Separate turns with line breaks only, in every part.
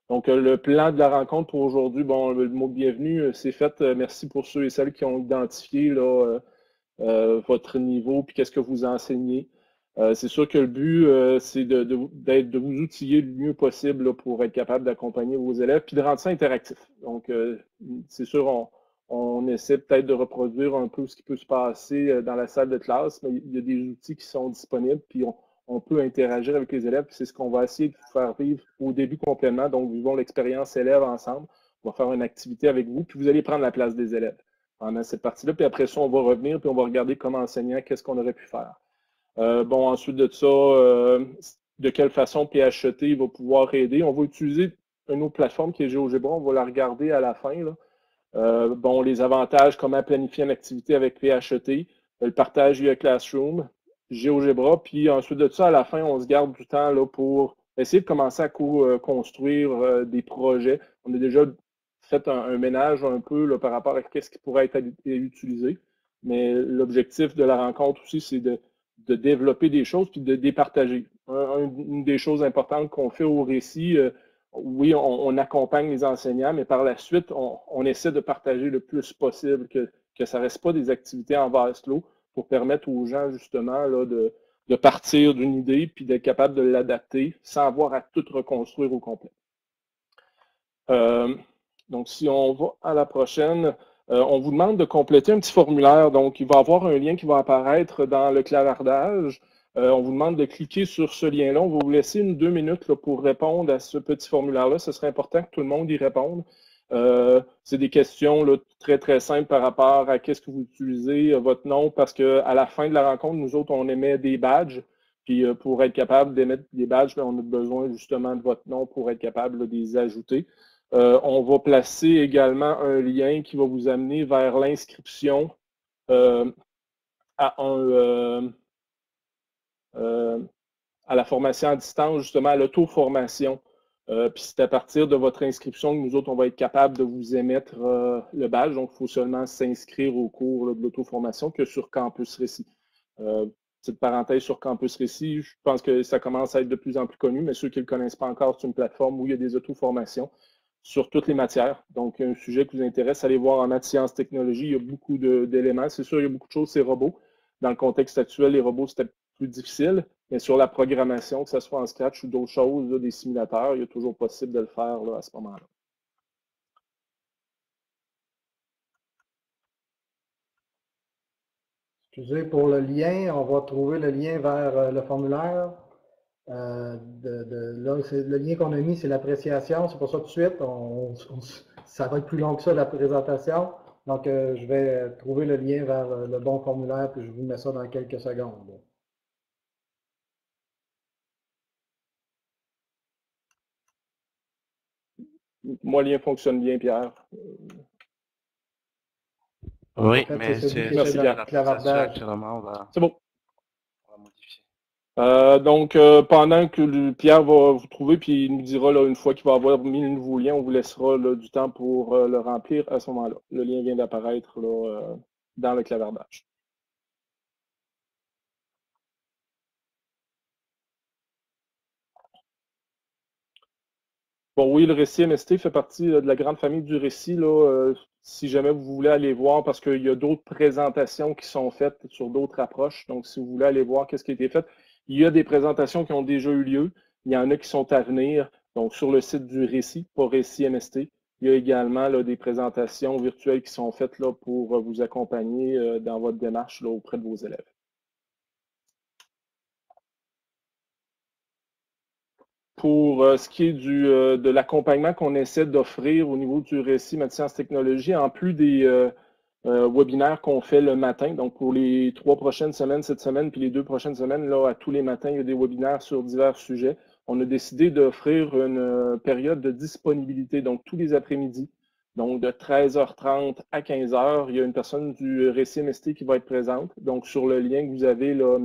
Donc, le plan de la rencontre pour aujourd'hui, bon, le mot de bienvenue, c'est fait. Merci pour ceux et celles qui ont identifié là, votre niveau puis qu'est-ce que vous enseignez. C'est sûr que le but, c'est de vous outiller le mieux possible là, pour être capable d'accompagner vos élèves puis de rendre ça interactif. Donc, c'est sûr, on essaie peut-être de reproduire un peu ce qui peut se passer dans la salle de classe, mais il y a des outils qui sont disponibles puis on peut interagir avec les élèves. C'est ce qu'on va essayer de faire vivre au début complètement. Donc, vivons l'expérience élève ensemble. On va faire une activité avec vous, puis vous allez prendre la place des élèves pendant cette partie-là. Puis après ça, on va revenir, puis on va regarder comme enseignant, qu'est-ce qu'on aurait pu faire. Bon, ensuite de ça, de quelle façon PHET va pouvoir aider. On va utiliser une autre plateforme qui est GeoGebra. On va la regarder à la fin, là. Bon, les avantages, comment planifier une activité avec PHET, le partage via Classroom, GeoGebra, puis ensuite de ça, à la fin, on se garde du temps là, pour essayer de commencer à construire des projets. On a déjà fait un ménage un peu là, par rapport à ce qui pourrait être utilisé, mais l'objectif de la rencontre aussi, c'est de développer des choses puis de départager. Une des choses importantes qu'on fait au récit, oui, on accompagne les enseignants, mais par la suite, on essaie de partager le plus possible, que ça ne reste pas des activités en vase clos pour permettre aux gens, justement, là, de partir d'une idée puis d'être capable de l'adapter sans avoir à tout reconstruire au complet. Donc, si on va à la prochaine, on vous demande de compléter un petit formulaire. Donc, il va y avoir un lien qui va apparaître dans le clavardage. On vous demande de cliquer sur ce lien-là. On va vous laisser 2 minutes là, pour répondre à ce petit formulaire-là. Ce serait important que tout le monde y réponde. C'est des questions là, très, très simples par rapport à qu'est-ce que vous utilisez, votre nom, parce qu'à la fin de la rencontre, nous autres, on émet des badges. Puis pour être capable d'émettre des badges, bien, on a besoin justement de votre nom pour être capable là, de les ajouter. On va placer également un lien qui va vous amener vers l'inscription à la formation à distance, justement à l'auto-formation. Puis c'est à partir de votre inscription que nous autres, on va être capable de vous émettre le badge. Donc, il faut seulement s'inscrire au cours là, de l'auto-formation que sur Campus Récit. Petite parenthèse sur Campus Récit, je pense que ça commence à être de plus en plus connu, mais ceux qui ne le connaissent pas encore, c'est une plateforme où il y a des auto-formations sur toutes les matières. Donc, un sujet qui vous intéresse, allez voir en maths, sciences, technologie, il y a beaucoup d'éléments. C'est sûr, il y a beaucoup de choses, c'est robots. Dans le contexte actuel, les robots, c'était plus difficile, mais sur la programmation, que ce soit en Scratch ou d'autres choses, là, des simulateurs, il est toujours possible de le faire là, à ce moment-là.
Excusez pour le lien, on va trouver le lien vers le formulaire. Là, le lien qu'on a mis, c'est l'appréciation. C'est pour ça tout de suite, ça va être plus long que ça, la présentation. Donc, je vais trouver le lien vers le bon formulaire, puis je vous mets ça dans quelques secondes.
Moi, le lien fonctionne bien, Pierre.
Oui,
en fait,
mais
c'est celui qui
Merci,
est
Pierre.
dans le clavardage.
C'est bon.
On va modifier.
Donc, pendant que Pierre va vous trouver, puis il nous dira là, une fois qu'il va avoir mis le nouveau lien, on vous laissera là, du temps pour le remplir à ce moment-là. Le lien vient d'apparaître dans le clavardage. Bon, oui, le récit MST fait partie de la grande famille du récit. Là, si jamais vous voulez aller voir, parce qu'il y a d'autres présentations qui sont faites sur d'autres approches. Donc, si vous voulez aller voir qu'est-ce qui a été fait, il y a des présentations qui ont déjà eu lieu. Il y en a qui sont à venir. Donc, sur le site du récit, pas récit MST, il y a également là, des présentations virtuelles qui sont faites là, pour vous accompagner dans votre démarche là, auprès de vos élèves. Pour ce qui est de l'accompagnement qu'on essaie d'offrir au niveau du récit maths sciences technologie, en plus des webinaires qu'on fait le matin, donc pour les 3 prochaines semaines, cette semaine, puis les 2 prochaines semaines, là, à tous les matins, il y a des webinaires sur divers sujets. On a décidé d'offrir une période de disponibilité, donc tous les après-midi, donc de 13h30 à 15h, il y a une personne du récit MST qui va être présente. Donc sur le lien que vous avez, là,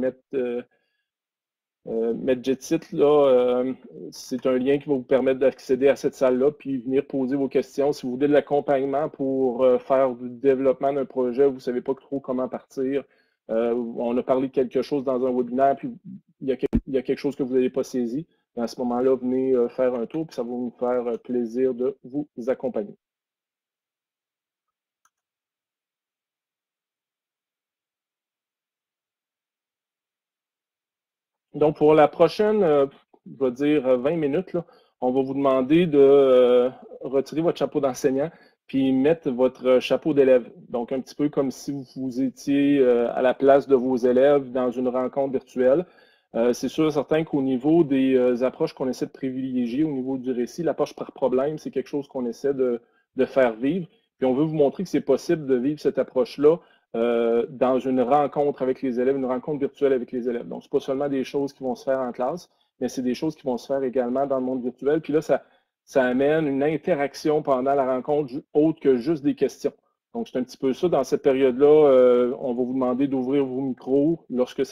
MedJetSite, c'est un lien qui va vous permettre d'accéder à cette salle-là, puis venir poser vos questions. Si vous voulez de l'accompagnement pour faire du développement d'un projet, vous ne savez pas trop comment partir. On a parlé de quelque chose dans un webinaire, puis il y a quelque chose que vous n'avez pas saisi. à ce moment-là, venez faire un tour, puis ça va nous faire plaisir de vous accompagner. Donc, pour la prochaine, je vais dire 20 minutes, là, on va vous demander de retirer votre chapeau d'enseignant puis mettre votre chapeau d'élève. Donc, un petit peu comme si vous étiez à la place de vos élèves dans une rencontre virtuelle. C'est sûr et certain qu'au niveau des approches qu'on essaie de privilégier, au niveau du récit, l'approche par problème, c'est quelque chose qu'on essaie de faire vivre. Puis on veut vous montrer que c'est possible de vivre cette approche-là dans une rencontre avec les élèves, une rencontre virtuelle avec les élèves. Donc, ce n'est pas seulement des choses qui vont se faire en classe, mais c'est des choses qui vont se faire également dans le monde virtuel. Puis là, ça amène une interaction pendant la rencontre autre que juste des questions. Donc, c'est un petit peu ça. Dans cette période-là, on va vous demander d'ouvrir vos micros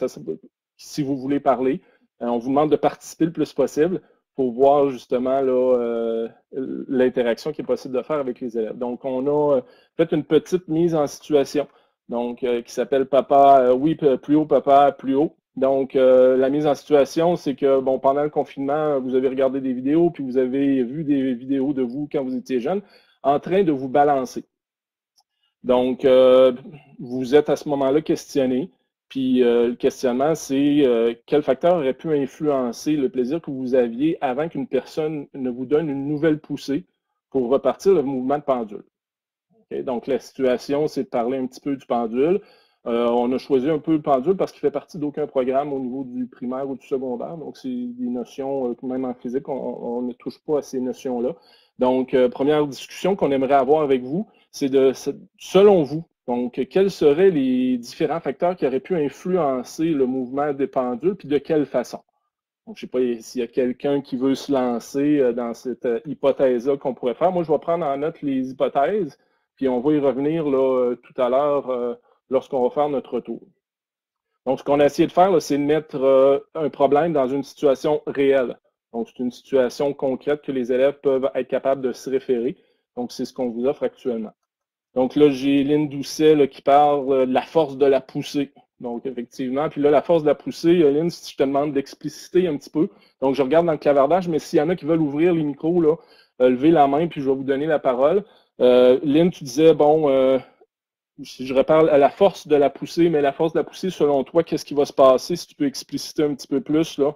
si vous voulez parler. On vous demande de participer le plus possible pour voir justement l'interaction qui est possible de faire avec les élèves. Donc, on a fait une petite mise en situation, donc qui s'appelle Papa, oui, plus haut, papa, plus haut. Donc, la mise en situation, c'est que, bon, pendant le confinement, vous avez regardé des vidéos, puis vous avez vu des vidéos de vous quand vous étiez jeune, en train de vous balancer. Donc, vous êtes à ce moment-là questionné. Puis le questionnement, c'est quel facteur aurait pu influencer le plaisir que vous aviez avant qu'une personne ne vous donne une nouvelle poussée pour repartir le mouvement de pendule. Okay? Donc, la situation, c'est de parler un petit peu du pendule. On a choisi un peu le pendule parce qu'il ne fait partie d'aucun programme au niveau du primaire ou du secondaire. Donc, c'est des notions, même en physique, on ne touche pas à ces notions-là. Donc, première discussion qu'on aimerait avoir avec vous, c'est selon vous, donc, quels seraient les différents facteurs qui auraient pu influencer le mouvement des pendules, puis de quelle façon? Donc, je ne sais pas s'il y a quelqu'un qui veut se lancer dans cette hypothèse-là qu'on pourrait faire. Moi, je vais prendre en note les hypothèses, puis on va y revenir là, tout à l'heure lorsqu'on va faire notre tour. Donc, ce qu'on a essayé de faire, c'est de mettre un problème dans une situation réelle. Donc, c'est une situation concrète que les élèves peuvent être capables de se référer. Donc, c'est ce qu'on vous offre actuellement. Donc là, j'ai Lynn Doucet là, qui parle de la force de la poussée. Donc, effectivement, puis là, la force de la poussée, Lynn, si je te demande d'expliciter un petit peu. Donc, je regarde dans le clavardage, mais s'il y en a qui veulent ouvrir les micros, là, levez la main, puis je vais vous donner la parole. Lynn, tu disais, bon, si je reparle à la force de la poussée, mais la force de la poussée, selon toi, qu'est-ce qui va se passer? Si tu peux expliciter un petit peu plus, là.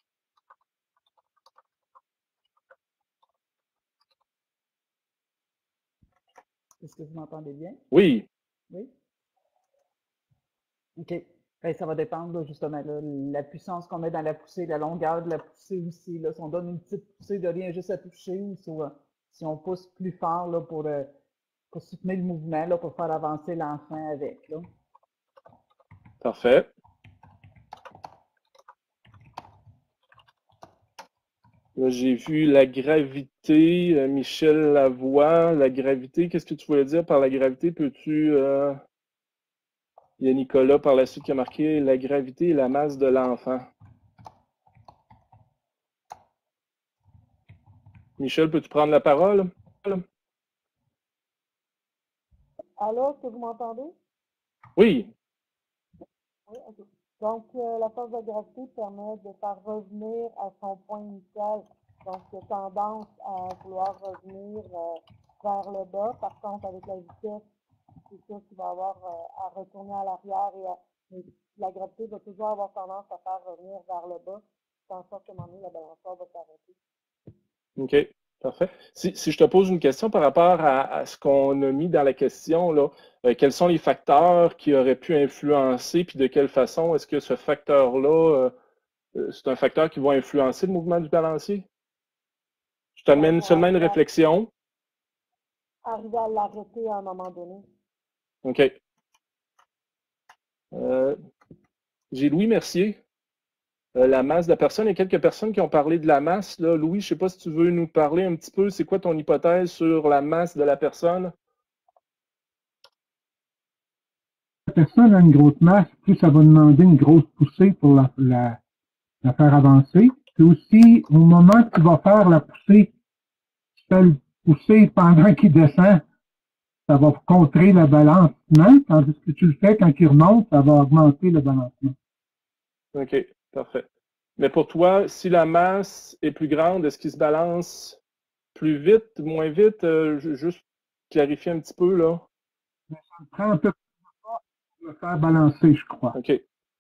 Est-ce que vous m'entendez bien?
Oui.
Oui? OK. Ben, ça va dépendre, là, justement, là, la puissance qu'on met dans la poussée, la longueur de la poussée aussi. Là, si on donne une petite poussée de rien juste à toucher, ou si on pousse plus fort là, pour soutenir le mouvement, là, pour faire avancer l'enfant avec. Là.
Parfait. Là, j'ai vu la gravité, Michel Lavoie, la gravité, qu'est-ce que tu voulais dire par la gravité? Peux-tu... Il y a Nicolas par la suite qui a marqué la gravité et la masse de l'enfant. Michel, peux-tu prendre la parole?
Allô, est-ce que vous m'entendez?
Oui.
Oui, ok. Donc, la force de gravité permet de faire revenir à son point initial. Donc, il y a tendance à vouloir revenir vers le bas. Par contre, avec la vitesse, c'est sûr qu'il va avoir à retourner à l'arrière et la gravité va toujours avoir tendance à faire revenir vers le bas, en sorte qu'à un moment donné, la balançoire va s'arrêter.
OK. Parfait. Si je te pose une question par rapport à ce qu'on a mis dans la question, là, quels sont les facteurs qui auraient pu influencer, puis de quelle façon est-ce que ce facteur-là, c'est un facteur qui va influencer le mouvement du balancier? Je te mène seulement une réflexion.
Arriver à l'arrêter à un moment donné.
OK. J'ai Louis Mercier. La masse de la personne. Il y a quelques personnes qui ont parlé de la masse. Là. Louis, je ne sais pas si tu veux nous parler un petit peu. C'est quoi ton hypothèse sur la masse de la personne?
La personne a une grosse masse, plus ça va demander une grosse poussée pour la faire avancer. Puis aussi, au moment que tu vas faire la poussée, tu fais le pousser pendant qu'il descend, ça va contrer le balancement, tandis que tu le fais quand il remonte, ça va augmenter le balancement.
OK, parfait. Mais pour toi, si la masse est plus grande, est-ce qu'il se balance plus vite, moins vite? Juste clarifier un petit peu, là.
Ça me prend un peu pour me faire balancer, je crois.
OK.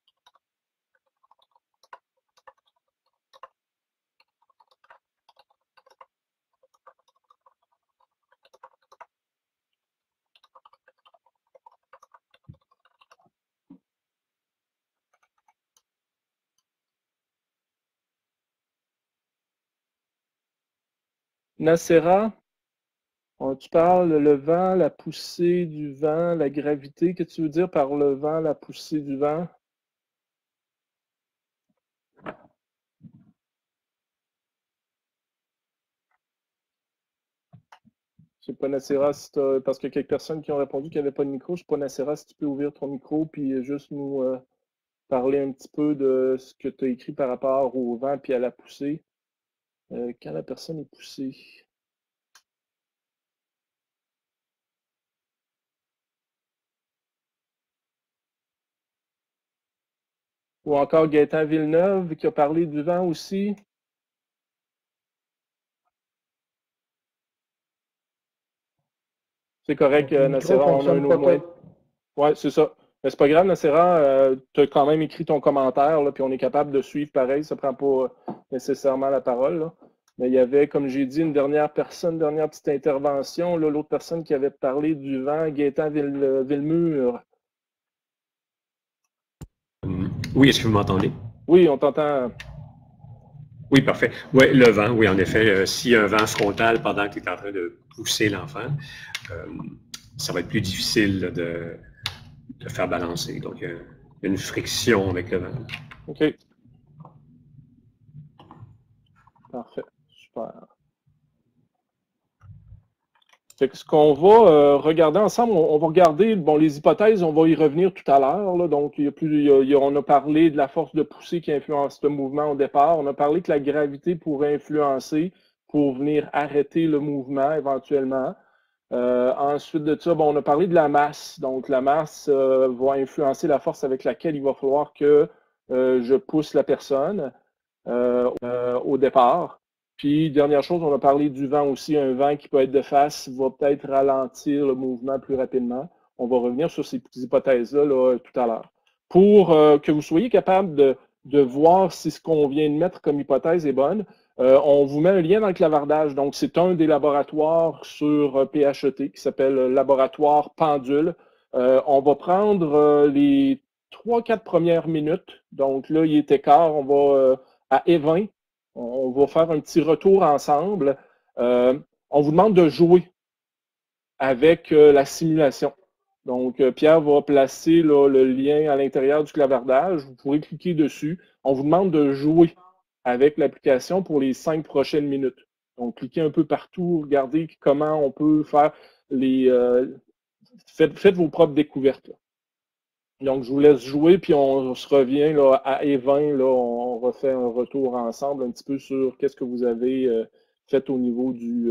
Nacera, tu parles le vent, la poussée du vent, la gravité. Qu'est-ce que tu veux dire par le vent, la poussée du vent? Je sais pas, Nacera, si parce qu'il y a quelques personnes qui ont répondu qu'il n'y avait pas de micro. Je sais pas, Nacera, si tu peux ouvrir ton micro puis juste nous parler un petit peu de ce que tu as écrit par rapport au vent puis à la poussée. Quand la personne est poussée. Ou encore Gaétan Villeneuve qui a parlé du vent aussi. C'est correct,
Donc, les micros ne
Nacera, on a un
fonctionnent
autre
pas
moyen.
tous.
Ouais, c'est ça. Mais c'est pas grave, Nacera, tu as quand même écrit ton commentaire, là, puis on est capable de suivre pareil, ça prend pas nécessairement la parole. Là. Mais il y avait, comme j'ai dit, une dernière personne, dernière petite intervention, là, l'autre personne qui avait parlé du vent, Gaétan Villemur.
Oui, est-ce que vous m'entendez?
Oui, on t'entend.
Oui, parfait. Oui, le vent, oui, en effet. S'il y a un vent frontal pendant que tu es en train de pousser l'enfant, ça va être plus difficile là, de faire balancer. Donc, il y a une friction avec le vent.
OK. Parfait. Super. Fait que ce qu'on va regarder ensemble, on va regarder bon, les hypothèses, on va y revenir tout à l'heure. Donc, on a parlé de la force de poussée qui influence le mouvement au départ. On a parlé que la gravité pourrait influencer pour venir arrêter le mouvement éventuellement. Ensuite de ça, bon, on a parlé de la masse. Donc, la masse va influencer la force avec laquelle il va falloir que je pousse la personne au départ. Puis, dernière chose, on a parlé du vent aussi. Un vent qui peut être de face va peut-être ralentir le mouvement plus rapidement. On va revenir sur ces petites hypothèses-là là, tout à l'heure. Pour que vous soyez capable de voir si ce qu'on vient de mettre comme hypothèse est bonne, on vous met un lien dans le clavardage. Donc, c'est un des laboratoires sur PHET qui s'appelle Laboratoire Pendule. On va prendre les 3-4 premières minutes. Donc, là, il était quart. On va à Evin. On va faire un petit retour ensemble. On vous demande de jouer avec la simulation. Donc, Pierre va placer là, le lien à l'intérieur du clavardage. Vous pourrez cliquer dessus. On vous demande de jouer avec l'application pour les 5 prochaines minutes. Donc, cliquez un peu partout, regardez comment on peut faire les. Faites vos propres découvertes. Là. Donc, je vous laisse jouer, puis on se revient là, à Evin. Là, on refait un retour ensemble un petit peu sur qu'est-ce que vous avez fait au niveau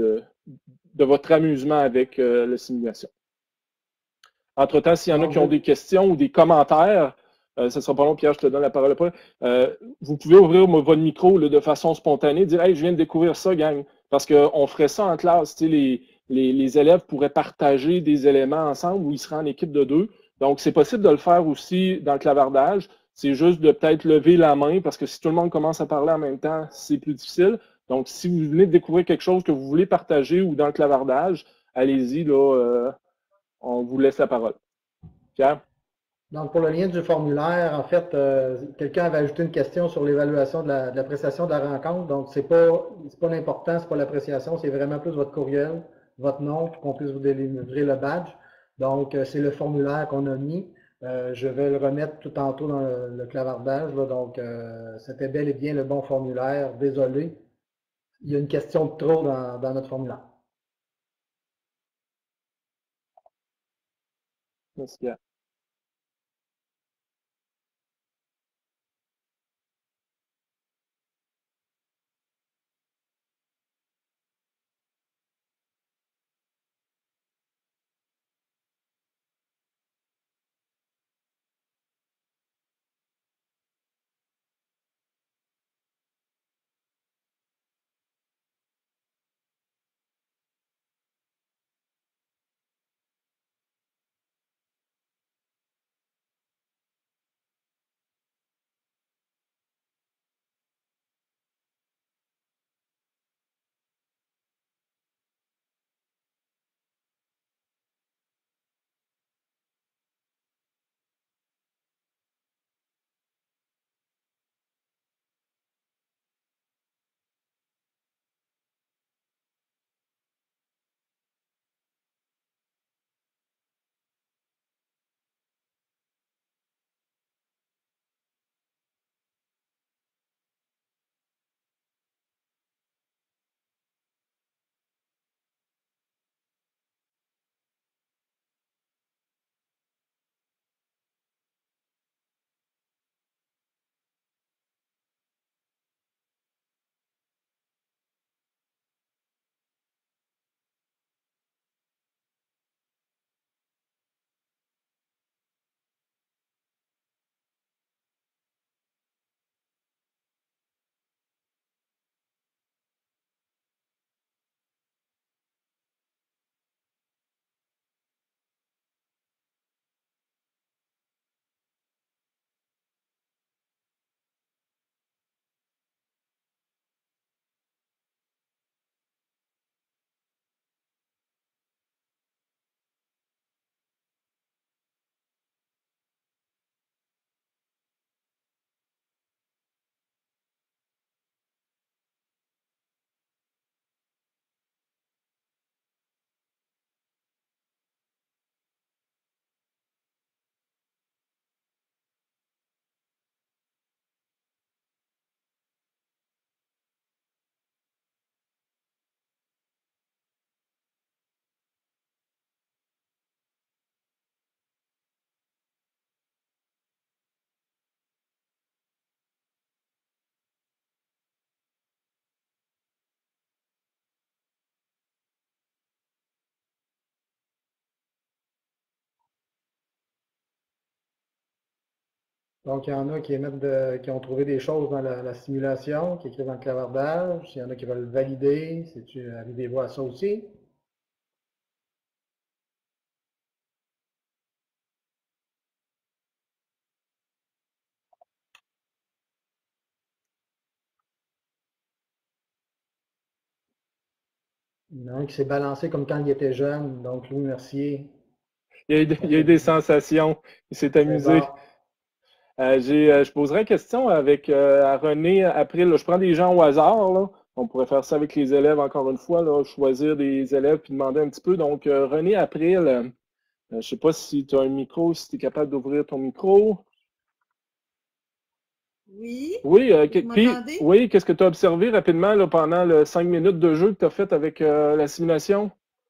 de votre amusement avec la simulation. Entre-temps, s'il y en a qui ont des questions ou des commentaires, ce ne sera pas long, Pierre, je te donne la parole après. Vous pouvez ouvrir votre micro là, de façon spontanée, dire Hey, je viens de découvrir ça, gang. Parce qu'on ferait ça en classe. Les élèves pourraient partager des éléments ensemble où ils seraient en équipe de deux. Donc, c'est possible de le faire aussi dans le clavardage. C'est juste de peut-être lever la main parce que si tout le monde commence à parler en même temps, c'est plus difficile. Donc, si vous venez de découvrir quelque chose que vous voulez partager ou dans le clavardage, allez-y, là, on vous laisse la parole. Pierre?
Donc, pour le lien du formulaire, en fait, quelqu'un avait ajouté une question sur l'évaluation de l'appréciation de la rencontre. Donc, c'est pas l'important, c'est pas l'appréciation, c'est vraiment plus votre courriel, votre nom, pour qu'on puisse vous délivrer le badge. Donc, c'est le formulaire qu'on a mis. Je vais le remettre tout tantôt dans le clavardage. Là, donc, c'était bel et bien le bon formulaire. Désolé, il y a une question de trop dans notre formulaire.
Merci, Pierre.
Donc, il y en a qui qui ont trouvé des choses dans la simulation, qui écrivent dans le clavardage. Il y en a qui veulent valider. Arrivez-vous à ça aussi? Il y en a un qui s'est balancé comme quand il était jeune, donc Louis Mercier.
Il y a eu des sensations. Il s'est
C'est
amusé.
bon.
Je poserai une question à René après. Là, je prends des gens au hasard. Là. On pourrait faire ça avec les élèves encore une fois, là, choisir des élèves puis demander un petit peu. Donc, René April, je ne sais pas si tu as un micro, si tu es capable d'ouvrir ton micro.
Oui,
Oui,
vous m'entendez?
oui, qu'est-ce que tu as observé rapidement là, pendant les 5 minutes de jeu que tu as fait avec la simulation?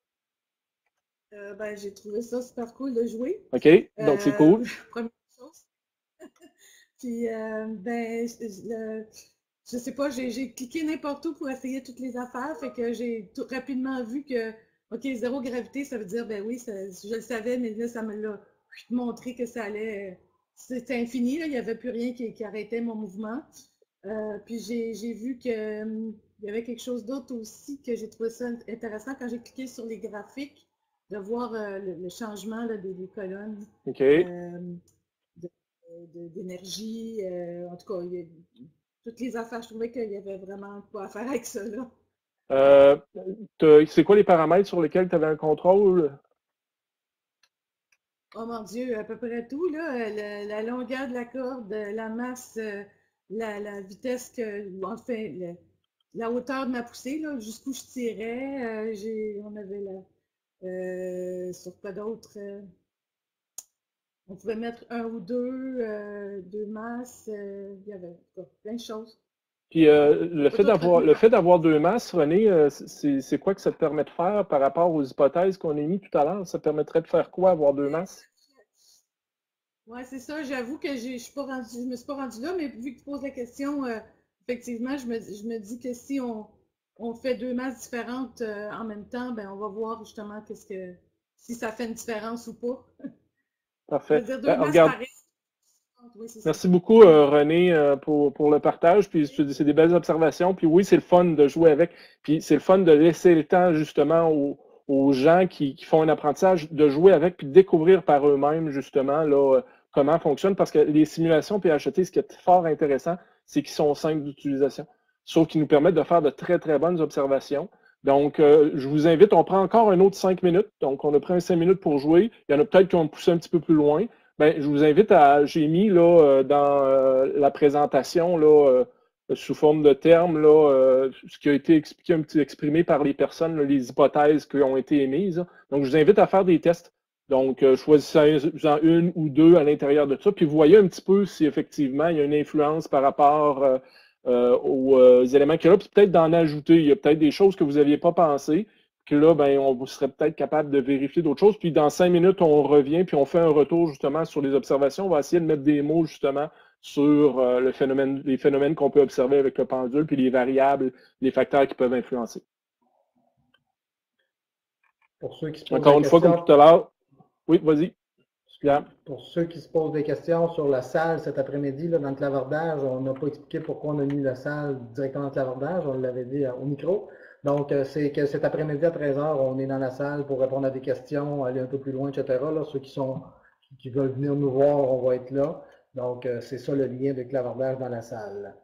Ben, j'ai trouvé ça super cool de jouer.
OK, donc c'est cool.
Première chose. Puis, ben, je sais pas, j'ai cliqué n'importe où pour essayer toutes les affaires, fait que j'ai rapidement vu que, OK, zéro gravité, ça veut dire, ben oui, je le savais, mais là, ça me l'a montré que ça allait, c'était infini, là, il n'y avait plus rien qui arrêtait mon mouvement. Puis j'ai vu que, il y avait quelque chose d'autre aussi que j'ai trouvé ça intéressant quand j'ai cliqué sur les graphiques, de voir le changement là, des colonnes.
OK.
D'énergie. En tout cas, toutes les affaires, je trouvais qu'il y avait vraiment quoi à faire avec ça. Là.
C'est quoi les paramètres sur lesquels tu avais un contrôle?
Oh mon Dieu, à peu près tout, là. La longueur de la corde, la masse, la vitesse en fait, la hauteur de ma poussée, là, jusqu'où je tirais. On avait sur quoi d'autre? On pouvait mettre un ou deux masses. Il y avait en tout cas, plein de choses.
Puis le
Pas
fait
tout
d'avoir
retenu
le
par
fait d'avoir deux masses, René, c'est quoi que ça te permet de faire par rapport aux hypothèses qu'on a mis tout à l'heure? Ça te permettrait de faire quoi, avoir deux masses?
Ouais, c'est ça. J'avoue que je suis pas rendu, je me suis pas rendue là, mais vu que tu poses la question, effectivement, je me dis que si on fait deux masses différentes en même temps, ben on va voir justement si ça fait une différence ou pas. Je
Parfait.
veux dire deux
Ben,
masses
regarde,
pareilles. Oui, c'est ça.
merci beaucoup, René, pour le partage. Puis c'est des belles observations. Puis oui, c'est le fun de jouer avec. Puis c'est le fun de laisser le temps justement aux gens qui font un apprentissage de jouer avec puis de découvrir par eux-mêmes justement là, comment fonctionne. Parce que les simulations PHET, ce qui est fort intéressant, c'est qu'ils sont simples d'utilisation. Sauf qu'ils nous permettent de faire de très, très bonnes observations. Donc, je vous invite, on prend encore un autre 5 minutes. Donc, on a pris un 5 minutes pour jouer. Il y en a peut-être qui ont poussé un petit peu plus loin. Ben, je vous invite j'ai mis là, dans la présentation là, sous forme de termes là, ce qui a été expliqué, un petit exprimé par les personnes, là, les hypothèses qui ont été émises. Donc, je vous invite à faire des tests. Donc, choisissez-en une ou deux à l'intérieur de ça, puis vous voyez un petit peu si effectivement il y a une influence par rapport aux éléments qu'il y a là, puis peut-être d'en ajouter. Il y a peut-être des choses que vous n'aviez pas pensées, que là, ben, on vous serait peut-être capable de vérifier d'autres choses. Puis dans 5 minutes, on revient, puis on fait un retour justement sur les observations. On va essayer de mettre des mots justement sur les phénomènes qu'on peut observer avec le pendule, puis les variables, les facteurs qui peuvent influencer.
Pour ceux qui se posent
Encore
la
une fois, comme
question,
tout à l'heure. Oui, vas-y. Pierre.
pour ceux qui se posent des questions sur la salle cet après-midi, là, dans le clavardage, on n'a pas expliqué pourquoi on a mis la salle directement dans le clavardage, on l'avait dit au micro. Donc, c'est que cet après-midi à 13 h, on est dans la salle pour répondre à des questions, aller un peu plus loin, etc. Là, ceux qui veulent venir nous voir, on va être là. Donc, c'est ça le lien de clavardage dans la salle.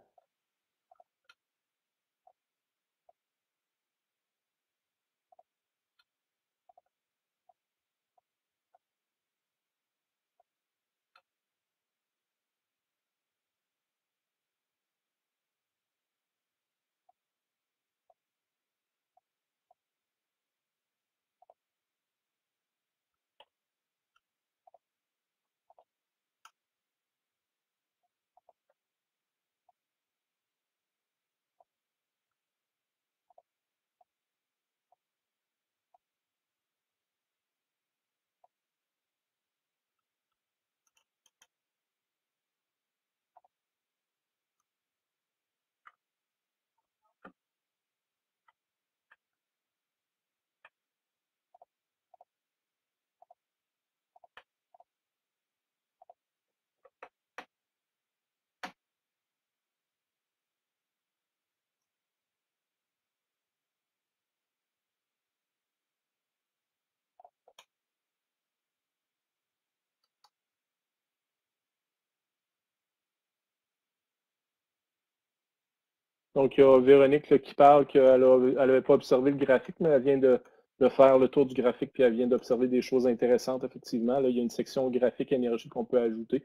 Donc, il y a Véronique là, qui parle qu'elle n'avait pas observé le graphique, mais elle vient de faire le tour du graphique, puis elle vient d'observer des choses intéressantes, effectivement. Là, il y a une section graphique énergie qu'on peut ajouter.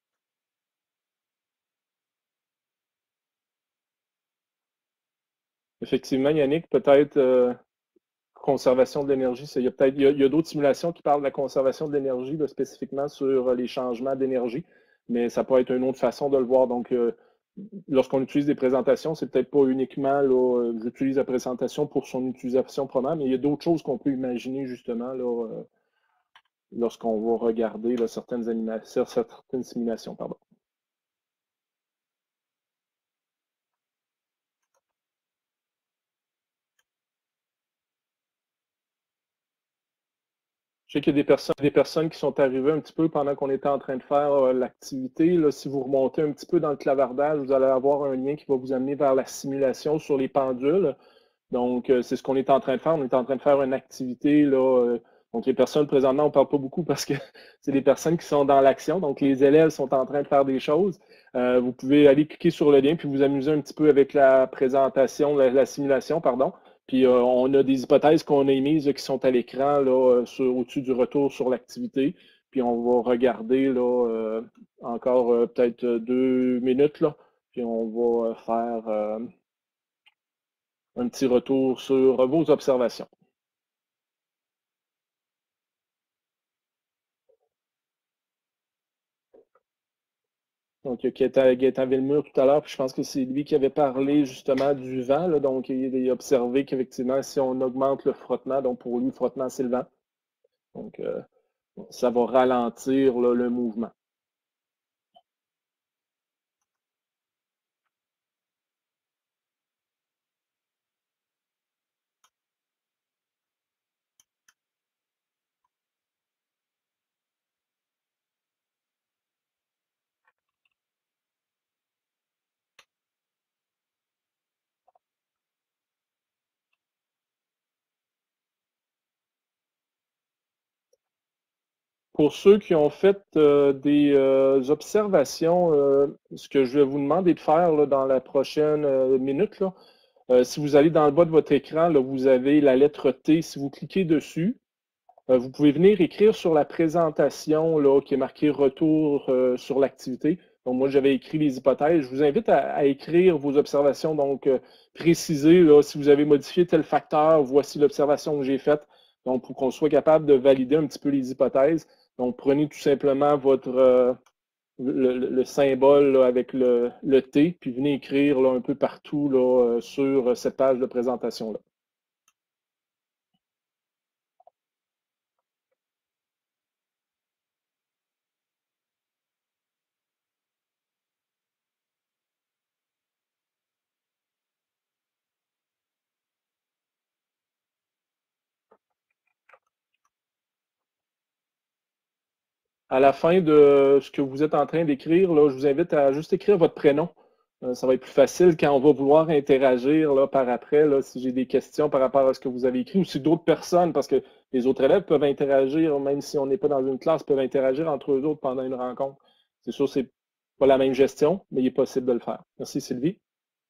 Effectivement, Yannick, peut-être conservation de l'énergie, il y a d'autres simulations qui parlent de la conservation de l'énergie, spécifiquement sur les changements d'énergie, mais ça peut être une autre façon de le voir. Donc, lorsqu'on utilise des présentations, c'est peut-être pas uniquement, j'utilise la présentation pour son utilisation première, mais il y a d'autres choses qu'on peut imaginer, justement, lorsqu'on va regarder certaines simulations. Pardon. Je sais qu'il y a des personnes qui sont arrivées un petit peu pendant qu'on était en train de faire l'activité. Si vous remontez un petit peu dans le clavardage, vous allez avoir un lien qui va vous amener vers la simulation sur les pendules. Donc, c'est ce qu'on est en train de faire. On est en train de faire une activité. Donc, les personnes, présentement, on ne parle pas beaucoup parce que c'est des personnes qui sont dans l'action. Donc, les élèves sont en train de faire des choses. Vous pouvez aller cliquer sur le lien puis vous amuser un petit peu avec la présentation, la simulation, pardon. Puis on a des hypothèses qu'on a émises qui sont à l'écran au-dessus du retour sur l'activité. Puis on va regarder encore peut-être 2 minutes. Puis on va faire un petit retour sur vos observations. Donc, il y a Gaétan Villemur tout à l'heure, puis je pense que c'est lui qui avait parlé justement du vent. Donc, il a observé qu'effectivement, si on augmente le frottement, donc pour lui, le frottement, c'est le vent. Donc, ça va ralentir le mouvement. Pour ceux qui ont fait des observations, ce que je vais vous demander de faire dans la prochaine minute, si vous allez dans le bas de votre écran, vous avez la lettre T. Si vous cliquez dessus, vous pouvez venir écrire sur la présentation qui est marquée Retour sur l'activité. Donc, moi, j'avais écrit les hypothèses. Je vous invite à écrire vos observations. Donc, préciser si vous avez modifié tel facteur, voici l'observation que j'ai faite. Donc, pour qu'on soit capable de valider un petit peu les hypothèses. Donc, prenez tout simplement le symbole avec le T, puis venez écrire un peu partout sur cette page de présentation-là. À la fin de ce que vous êtes en train d'écrire, je vous invite à juste écrire votre prénom. Ça va être plus facile quand on va vouloir interagir par après, si j'ai des questions par rapport à ce que vous avez écrit ou si d'autres personnes, parce que les autres élèves peuvent interagir, même si on n'est pas dans une classe, peuvent interagir entre eux autres pendant une rencontre. C'est sûr, c'est pas la même gestion, mais il est possible de le faire. Merci, Sylvie.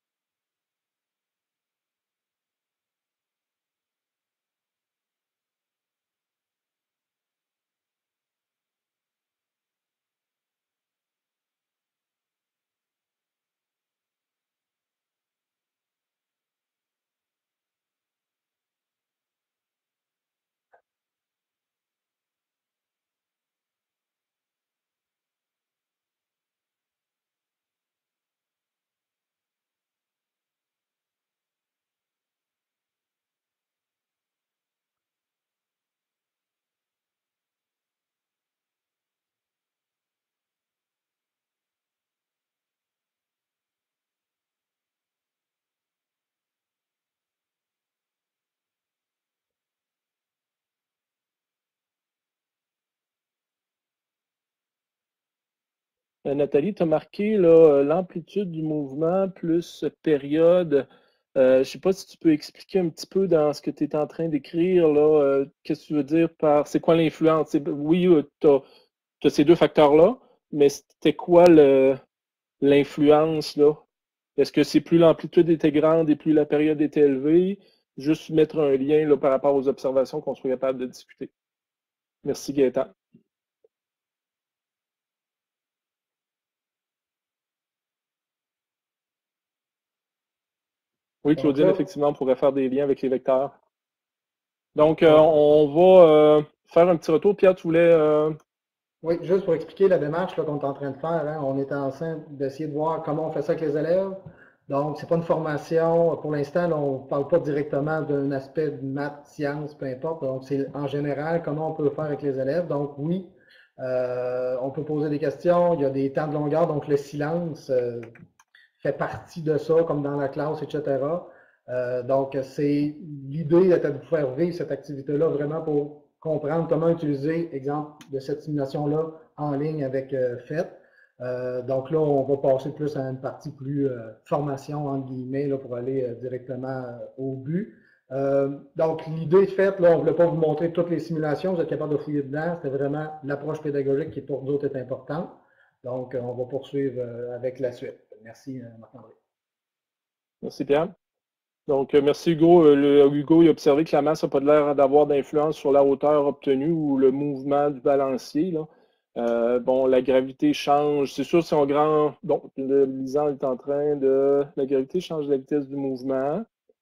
Nathalie, tu as marqué l'amplitude du mouvement plus période. Je ne sais pas si tu peux expliquer un petit peu dans ce que tu es en train d'écrire, qu'est-ce que tu veux dire par c'est quoi l'influence? Oui, tu as ces deux facteurs-là, mais c'était quoi l'influence Est-ce que c'est plus l'amplitude était grande et plus la période était élevée? Juste mettre un lien là, par rapport aux observations qu'on soit capable de discuter. Merci Gaëtan. Oui, Claudine, effectivement, on pourrait faire des liens avec les vecteurs. Donc, on va faire un petit retour. Pierre, tu voulais...
Oui, juste pour expliquer la démarche qu'on est en train de faire. Hein, on est en train d'essayer de voir comment on fait ça avec les élèves. Donc, c'est pas une formation. Pour l'instant, on ne parle pas directement d'un aspect de maths, sciences, peu importe. Donc, c'est en général comment on peut le faire avec les élèves. Donc, oui, on peut poser des questions. Il y a des temps de longueur. Donc, le silence fait partie de ça, comme dans la classe, etc. Donc, c'est l'idée d'être de faire vivre cette activité-là vraiment pour comprendre comment utiliser, exemple, de cette simulation-là en ligne avec FET. Donc là, on va passer plus à une partie plus formation, entre guillemets, là, pour aller directement au but. Donc, l'idée de FET, là, on ne voulait pas vous montrer toutes les simulations, vous êtes capable de fouiller dedans. C'était vraiment l'approche pédagogique qui, pour nous autres, est importante. Donc, on va poursuivre avec la suite. Merci, Marc-André.
Merci, Pierre. Donc, merci Hugo. Hugo il a observé que la masse n'a pas l'air d'avoir d'influence sur la hauteur obtenue ou le mouvement du balancier. Là. Bon, la gravité change. C'est sûr, si on grand... Bon, le lisant est en train de... La gravité change la vitesse du mouvement.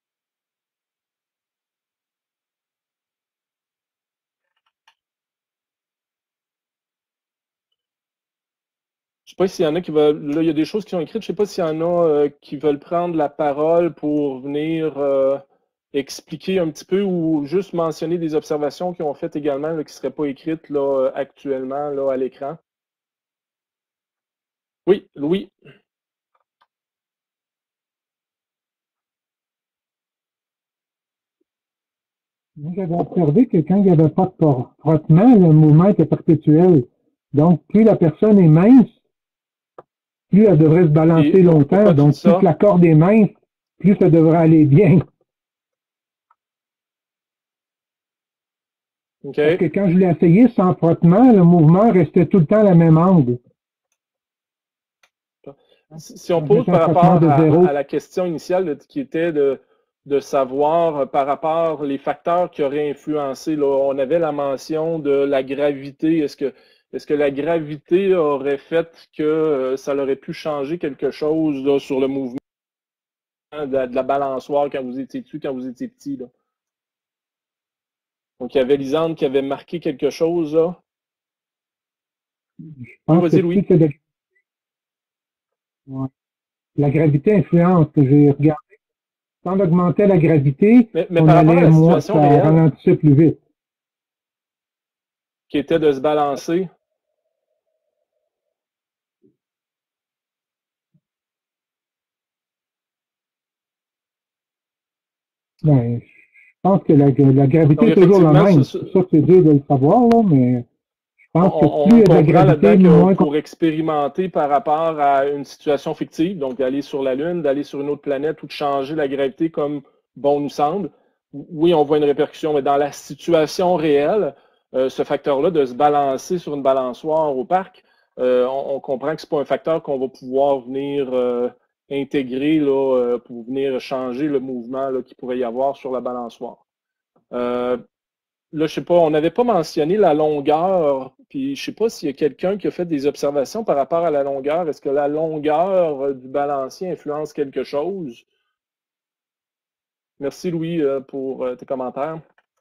Je ne sais pas s'il y en a qui veulent... Là, il y a des choses qui sont écrites. Je ne sais pas s'il y en a qui veulent prendre la parole pour venir expliquer un petit peu ou juste mentionner des observations qu'ils ont faites également, là, qui ne seraient pas écrites là, actuellement là, à l'écran. Oui, Louis.
J'avais observé que quand il n'y avait pas de frottement, le mouvement était perpétuel. Donc, plus la personne est mince, plus elle devrait se balancer longtemps. Donc, plus la corde est mince, plus ça devrait aller bien.
Okay.
Parce que quand je l'ai essayé sans frottement, le mouvement restait tout le temps à la même angle.
Si on pose par rapport à la question initiale qui était de savoir par rapport aux facteurs qui auraient influencé, là, on avait la mention de la gravité. Est-ce que la gravité aurait fait que ça aurait pu changer quelque chose là, sur le mouvement de la balançoire quand vous étiez dessus, quand vous étiez petit? Là? Donc, il y avait Lisande qui avait marqué quelque chose là.
Vas-y, Louis. Ouais. La gravité influence, que j'ai regardé. Quand on augmentait la gravité,
mais
on
par rapport
allait
à la situation réelle,
ralentissait plus vite.
Qui était de se balancer.
Ben, je pense que la gravité est toujours la même. Ça, c'est dur de le savoir, là, mais je pense que plus il y a de la gravité, moins...
Pour expérimenter par rapport à une situation fictive, donc d'aller sur la Lune, d'aller sur une autre planète ou de changer la gravité comme bon nous semble, oui, on voit une répercussion, mais dans la situation réelle, ce facteur-là de se balancer sur une balançoire au parc, on comprend que ce n'est pas un facteur qu'on va pouvoir venir intégrer là, pour venir changer le mouvement qu'il pourrait y avoir sur la balançoire. Là, je sais pas, on n'avait pas mentionné la longueur, puis je sais pas s'il y a quelqu'un qui a fait des observations par rapport à la longueur. Est-ce que la longueur du balancier influence quelque chose? Merci Louis pour tes commentaires.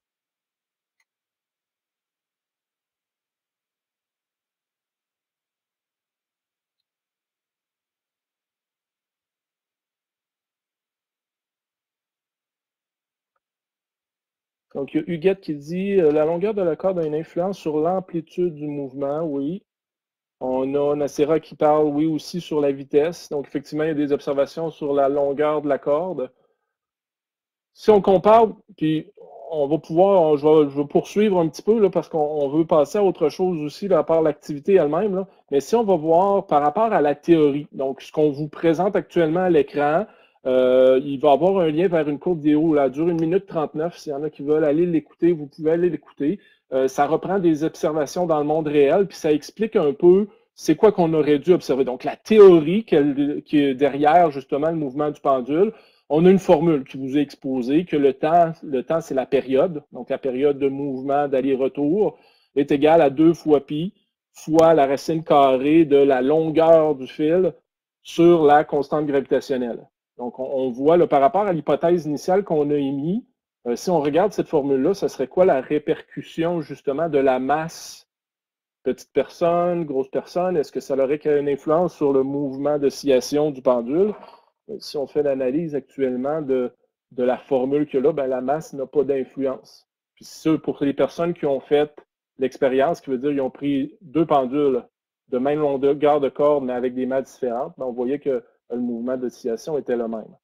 Donc, il y a Huguette qui dit la longueur de la corde a une influence sur l'amplitude du mouvement, oui. On a Nacera qui parle, oui, aussi sur la vitesse. Donc, effectivement, il y a des observations sur la longueur de la corde. Si on compare, puis on va pouvoir, je vais poursuivre un petit peu là, parce qu'on veut passer à autre chose aussi, là, à part l'activité elle-même. Mais si on va voir par rapport à la théorie, donc ce qu'on vous présente actuellement à l'écran, il va y avoir un lien vers une courte vidéo, là, dure 1 minute 39. S'il y en a qui veulent aller l'écouter, vous pouvez aller l'écouter. Ça reprend des observations dans le monde réel, puis ça explique un peu c'est quoi qu'on aurait dû observer. Donc, la théorie qui est derrière, justement, le mouvement du pendule, on a une formule qui vous est exposée, que le temps c'est la période, donc la période de mouvement d'aller-retour est égale à 2 fois pi fois la racine carrée de la longueur du fil sur la constante gravitationnelle. Donc, on voit, là, par rapport à l'hypothèse initiale qu'on a émise, si on regarde cette formule-là, ça serait quoi la répercussion, justement, de la masse petite personne, grosse personne? Est-ce que ça aurait une influence sur le mouvement d'oscillation du pendule? Si on fait l'analyse actuellement de la formule qu'il y a là, ben, la masse n'a pas d'influence. Puis ça, pour les personnes qui ont fait l'expérience, qui veut dire qu'ils ont pris 2 pendules de même longueur de corde, mais avec des masses différentes, ben, on voyait que le mouvement d'oscillation était le même.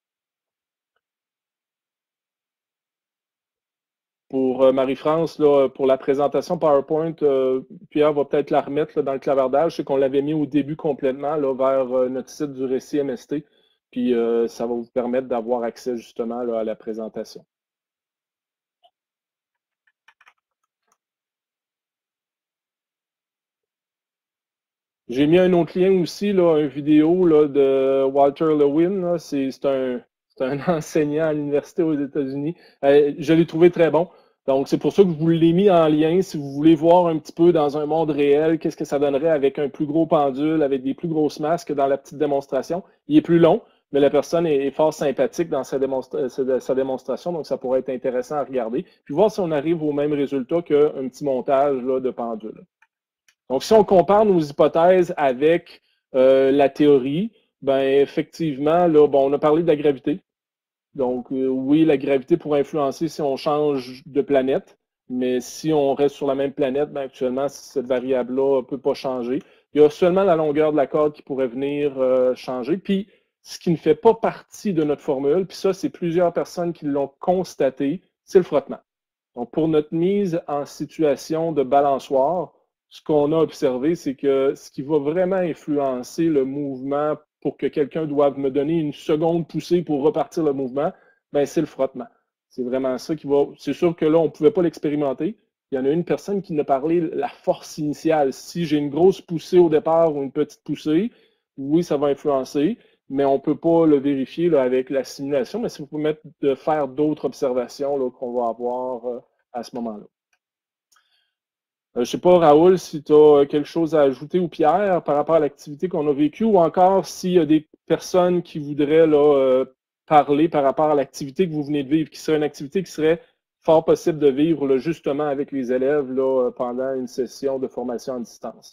Pour Marie-France, pour la présentation PowerPoint, Pierre va peut-être la remettre là, dans le clavardage. C'est qu'on l'avait mis au début complètement là, vers notre site du récit MST. Puis ça va vous permettre d'avoir accès justement là, à la présentation. J'ai mis un autre lien aussi, là, une vidéo là, de Walter Lewin. C'est un enseignant à l'université aux États-Unis. Je l'ai trouvé très bon. Donc, c'est pour ça que je vous l'ai mis en lien. Si vous voulez voir un petit peu dans un monde réel, qu'est-ce que ça donnerait avec un plus gros pendule, avec des plus grosses masses que dans la petite démonstration. Il est plus long, mais la personne est fort sympathique dans sa démonstration, donc ça pourrait être intéressant à regarder. Puis voir si on arrive au même résultat qu'un petit montage là, de pendule. Donc, si on compare nos hypothèses avec la théorie, ben effectivement, là, bon, on a parlé de la gravité. Donc, oui, la gravité pourrait influencer si on change de planète, mais si on reste sur la même planète, ben, actuellement, cette variable-là ne peut pas changer. Il y a seulement la longueur de la corde qui pourrait venir changer. Puis, ce qui ne fait pas partie de notre formule, puis ça, c'est plusieurs personnes qui l'ont constaté, c'est le frottement. Donc, pour notre mise en situation de balançoire, ce qu'on a observé, c'est que ce qui va vraiment influencer le mouvement pour que quelqu'un doive me donner une seconde poussée pour repartir le mouvement, ben, c'est le frottement. C'est vraiment ça qui va. C'est sûr que là, on ne pouvait pas l'expérimenter. Il y en a une personne qui nous a parlé de la force initiale. Si j'ai une grosse poussée au départ ou une petite poussée, oui, ça va influencer, mais on ne peut pas le vérifier là, avec la simulation. Mais si vous pouvez mettre de faire d'autres observations qu'on va avoir à ce moment-là. Je ne sais pas, Raoul, si tu as quelque chose à ajouter ou Pierre par rapport à l'activité qu'on a vécue ou encore s'il y a des personnes qui voudraient là, parler par rapport à l'activité que vous venez de vivre, qui serait une activité qui serait fort possible de vivre là, justement avec les élèves là, pendant une session de formation à distance.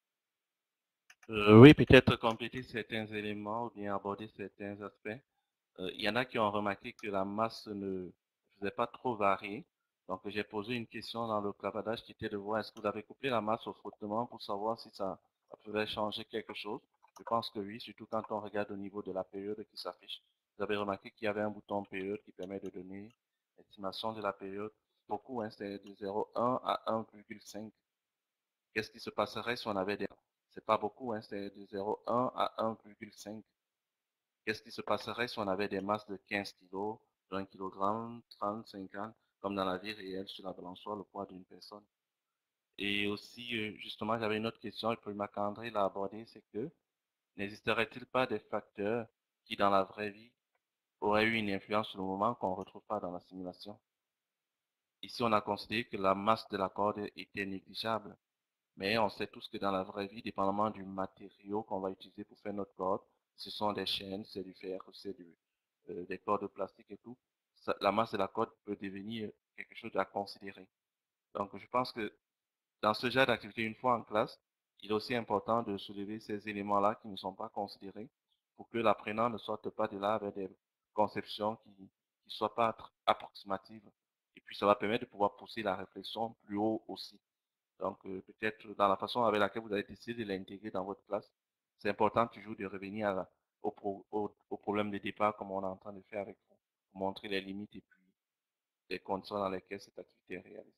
Oui, peut-être compléter certains éléments ou bien aborder certains aspects. Il y en a qui ont remarqué que la masse ne faisait pas trop varier. Donc, j'ai posé une question dans le clavardage qui était de voir est-ce que vous avez couplé la masse au frottement pour savoir si ça pouvait changer quelque chose. Je pense que oui, surtout quand on regarde au niveau de la période qui s'affiche. Vous avez remarqué qu'il y avait un bouton période qui permet de donner l'estimation de la période. Beaucoup, hein, c'est de 0,1 à 1,5. Qu'est-ce qui se passerait si on avait des... C'est pas beaucoup, hein, c'est de 0,1 à 1,5. Qu'est-ce qui se passerait si on avait des masses de 15 kg, 20 kg, 30, 50, comme dans la vie réelle sur la balançoire, le poids d'une personne? Et aussi, justement, j'avais une autre question, et puis Marc-André l'a abordé, c'est que n'existerait-il pas des facteurs qui, dans la vraie vie, auraient eu une influence sur le moment qu'on ne retrouve pas dans la simulation? Ici, on a considéré que la masse de la corde était négligeable. Mais on sait tous que dans la vraie vie, dépendamment du matériau qu'on va utiliser pour faire notre corde, ce sont des chaînes, c'est du fer, c'est des cordes de plastique et tout, la masse de la corde peut devenir quelque chose à considérer. Donc, je pense que dans ce genre d'activité, une fois en classe, il est aussi important de soulever ces éléments-là qui ne sont pas considérés pour que l'apprenant ne sorte pas de là avec des conceptions qui ne soient pas approximatives. Et puis, ça va permettre de pouvoir pousser la réflexion plus haut aussi. Donc, peut-être dans la façon avec laquelle vous avez décidé de l'intégrer dans votre classe, c'est important toujours de revenir au problème de départ comme on est en train de faire avec vous, pour montrer les limites et puis les conditions dans lesquelles cette activité est réalisée.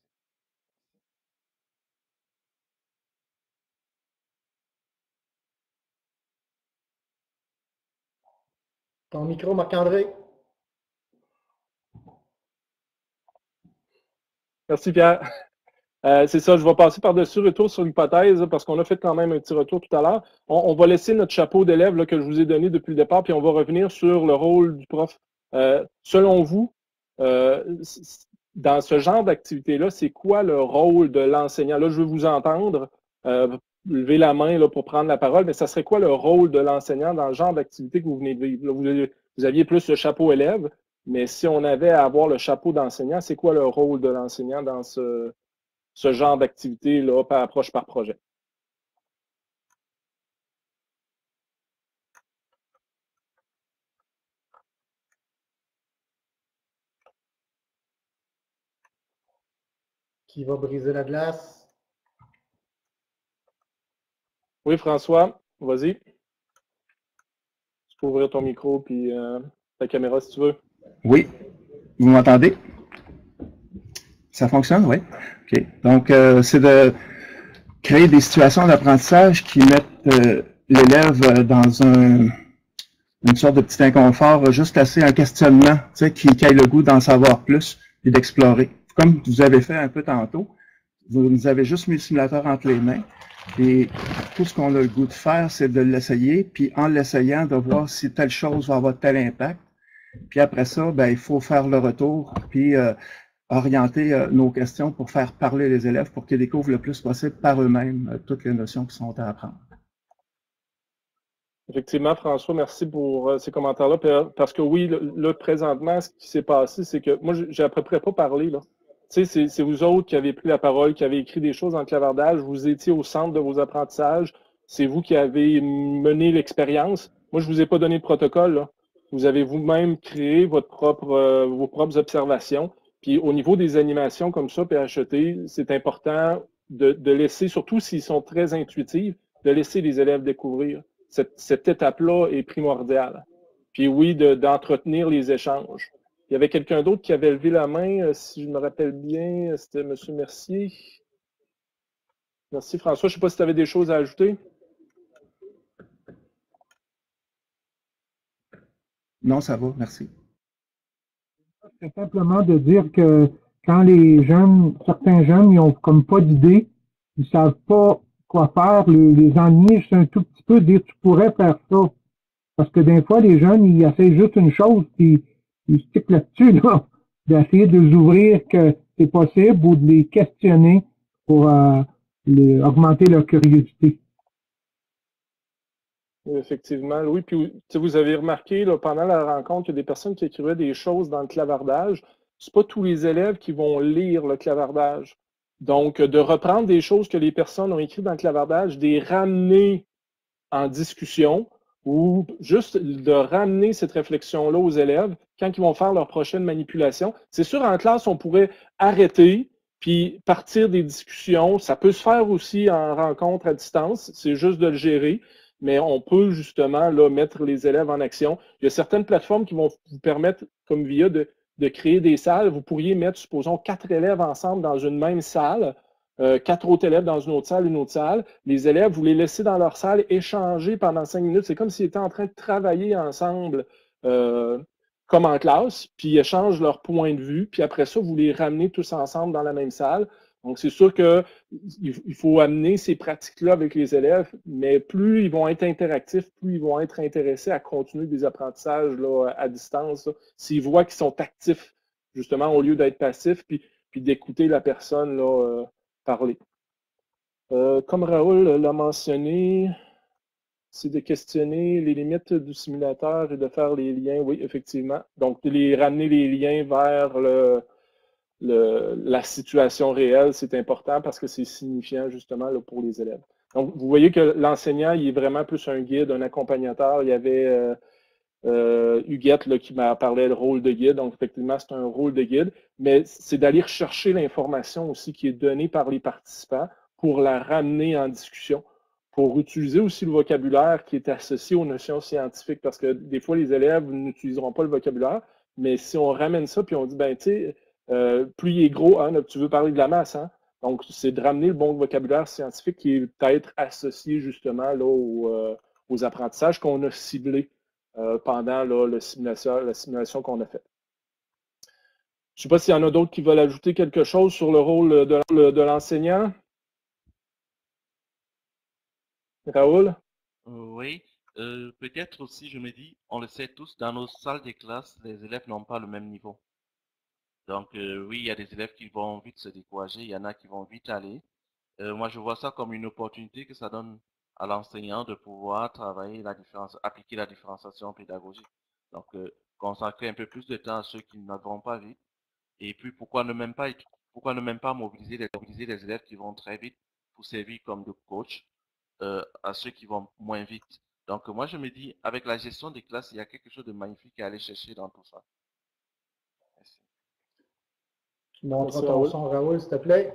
Ton micro, Marc-André.
Merci, Pierre. C'est ça, je vais passer par-dessus retour sur l'hypothèse parce qu'on a fait quand même un petit retour tout à l'heure. On va laisser notre chapeau d'élève que je vous ai donné depuis le départ, puis on va revenir sur le rôle du prof. Selon vous, dans ce genre d'activité-là, c'est quoi le rôle de l'enseignant? Là, je veux vous entendre. Levez la main là, pour prendre la parole, mais ça serait quoi le rôle de l'enseignant dans le genre d'activité que vous venez de vivre? Là, vous aviez plus le chapeau élève, mais si on avait à avoir le chapeau d'enseignant, c'est quoi le rôle de l'enseignant dans ce genre d'activité-là, par approche par projet?
Qui va briser la glace?
Oui, François, vas-y. Tu peux ouvrir ton micro puis ta caméra si tu veux.
Oui. Vous m'entendez? Ça fonctionne, oui. OK. Donc, c'est de créer des situations d'apprentissage qui mettent l'élève dans une sorte de petit inconfort, juste assez un questionnement, tu sais, qui ait le goût d'en savoir plus et d'explorer. Comme vous avez fait un peu tantôt, vous nous avez juste mis le simulateur entre les mains et tout ce qu'on a le goût de faire, c'est de l'essayer, puis en l'essayant, de voir si telle chose va avoir tel impact. Puis après ça, ben, il faut faire le retour, puis orienter nos questions pour faire parler les élèves pour qu'ils découvrent le plus possible par eux-mêmes toutes les notions qui sont à apprendre.
Effectivement, François, merci pour ces commentaires-là. Parce que oui, là, présentement, ce qui s'est passé, c'est que moi, j'ai à peu près pas parlé, là. Tu sais, c'est vous autres qui avez pris la parole, qui avez écrit des choses en clavardage, vous étiez au centre de vos apprentissages, c'est vous qui avez mené l'expérience. Moi, je vous ai pas donné de protocole, là. Vous avez vous-même créé vos propres observations. Puis au niveau des animations comme ça, PHET, c'est important de laisser, surtout s'ils sont très intuitifs, de laisser les élèves découvrir. Cette étape-là est primordiale. Puis oui, d'entretenir les échanges. Il y avait quelqu'un d'autre qui avait levé la main, si je me rappelle bien, c'était M. Mercier. Merci François. Je ne sais pas si tu avais des choses à ajouter.
Non, ça va, merci.
C'est simplement de dire que quand les jeunes, certains jeunes, ils ont comme pas d'idée, ils savent pas quoi faire, les ennuyer juste un tout petit peu, dire tu pourrais faire ça. Parce que des fois, les jeunes, ils essayent juste une chose, puis ils stickent là-dessus, là, d'essayer de les ouvrir que c'est possible ou de les questionner pour augmenter leur curiosité.
Effectivement, oui. Puis vous avez remarqué là, pendant la rencontre, il y a des personnes qui écrivaient des choses dans le clavardage. Ce pas tous les élèves qui vont lire le clavardage. Donc, de reprendre des choses que les personnes ont écrites dans le clavardage, de les ramener en discussion ou juste de ramener cette réflexion-là aux élèves quand ils vont faire leur prochaine manipulation. C'est sûr, en classe, on pourrait arrêter puis partir des discussions. Ça peut se faire aussi en rencontre à distance. C'est juste de le gérer. Mais on peut justement là, mettre les élèves en action. Il y a certaines plateformes qui vont vous permettre, comme VIA, de créer des salles. Vous pourriez mettre, supposons, 4 élèves ensemble dans une même salle, 4 autres élèves dans une autre salle. Les élèves, vous les laissez dans leur salle échanger pendant 5 minutes. C'est comme s'ils étaient en train de travailler ensemble comme en classe, puis ils échangent leur point de vue. Puis après ça, vous les ramenez tous ensemble dans la même salle. Donc, c'est sûr qu'il faut amener ces pratiques-là avec les élèves, mais plus ils vont être interactifs, plus ils vont être intéressés à continuer des apprentissages là, à distance. S'ils voient qu'ils sont actifs, justement, au lieu d'être passifs, puis d'écouter la personne là, parler. Comme Raoul l'a mentionné, c'est de questionner les limites du simulateur et de faire les liens, oui, effectivement. Donc, de ramener les liens vers la situation réelle, c'est important parce que c'est signifiant justement là, pour les élèves. Donc, vous voyez que l'enseignant, il est vraiment plus un guide, un accompagnateur. Il y avait Huguette là, qui m'a parlé le rôle de guide. Donc, effectivement, c'est un rôle de guide, mais c'est d'aller rechercher l'information aussi qui est donnée par les participants pour la ramener en discussion, pour utiliser aussi le vocabulaire qui est associé aux notions scientifiques, parce que des fois, les élèves n'utiliseront pas le vocabulaire, mais si on ramène ça, puis on dit, ben, tu sais, plus il est gros, hein, tu veux parler de la masse, hein? Donc, c'est de ramener le bon vocabulaire scientifique qui est peut-être associé justement là, aux apprentissages qu'on a ciblés pendant là, la simulation qu'on a faite. Je ne sais pas s'il y en a d'autres qui veulent ajouter quelque chose sur le rôle de l'enseignant. Raoul?
Oui, peut-être aussi, je me dis, on le sait tous, dans nos salles de classe, les élèves n'ont pas le même niveau. Donc, oui, il y a des élèves qui vont vite se décourager, il y en a qui vont vite aller. Moi, je vois ça comme une opportunité que ça donne à l'enseignant de pouvoir travailler la différence, appliquer la différenciation pédagogique. Donc, consacrer un peu plus de temps à ceux qui ne vont pas vite. Et puis, pourquoi ne même pas mobiliser les élèves qui vont très vite pour servir comme de coach à ceux qui vont moins vite. Donc, moi, je me dis, avec la gestion des classes, il y a quelque chose de magnifique à aller chercher dans tout ça. Merci.
Tu montres
Merci,
ton
Raoul.
son, Raoul, s'il te plaît.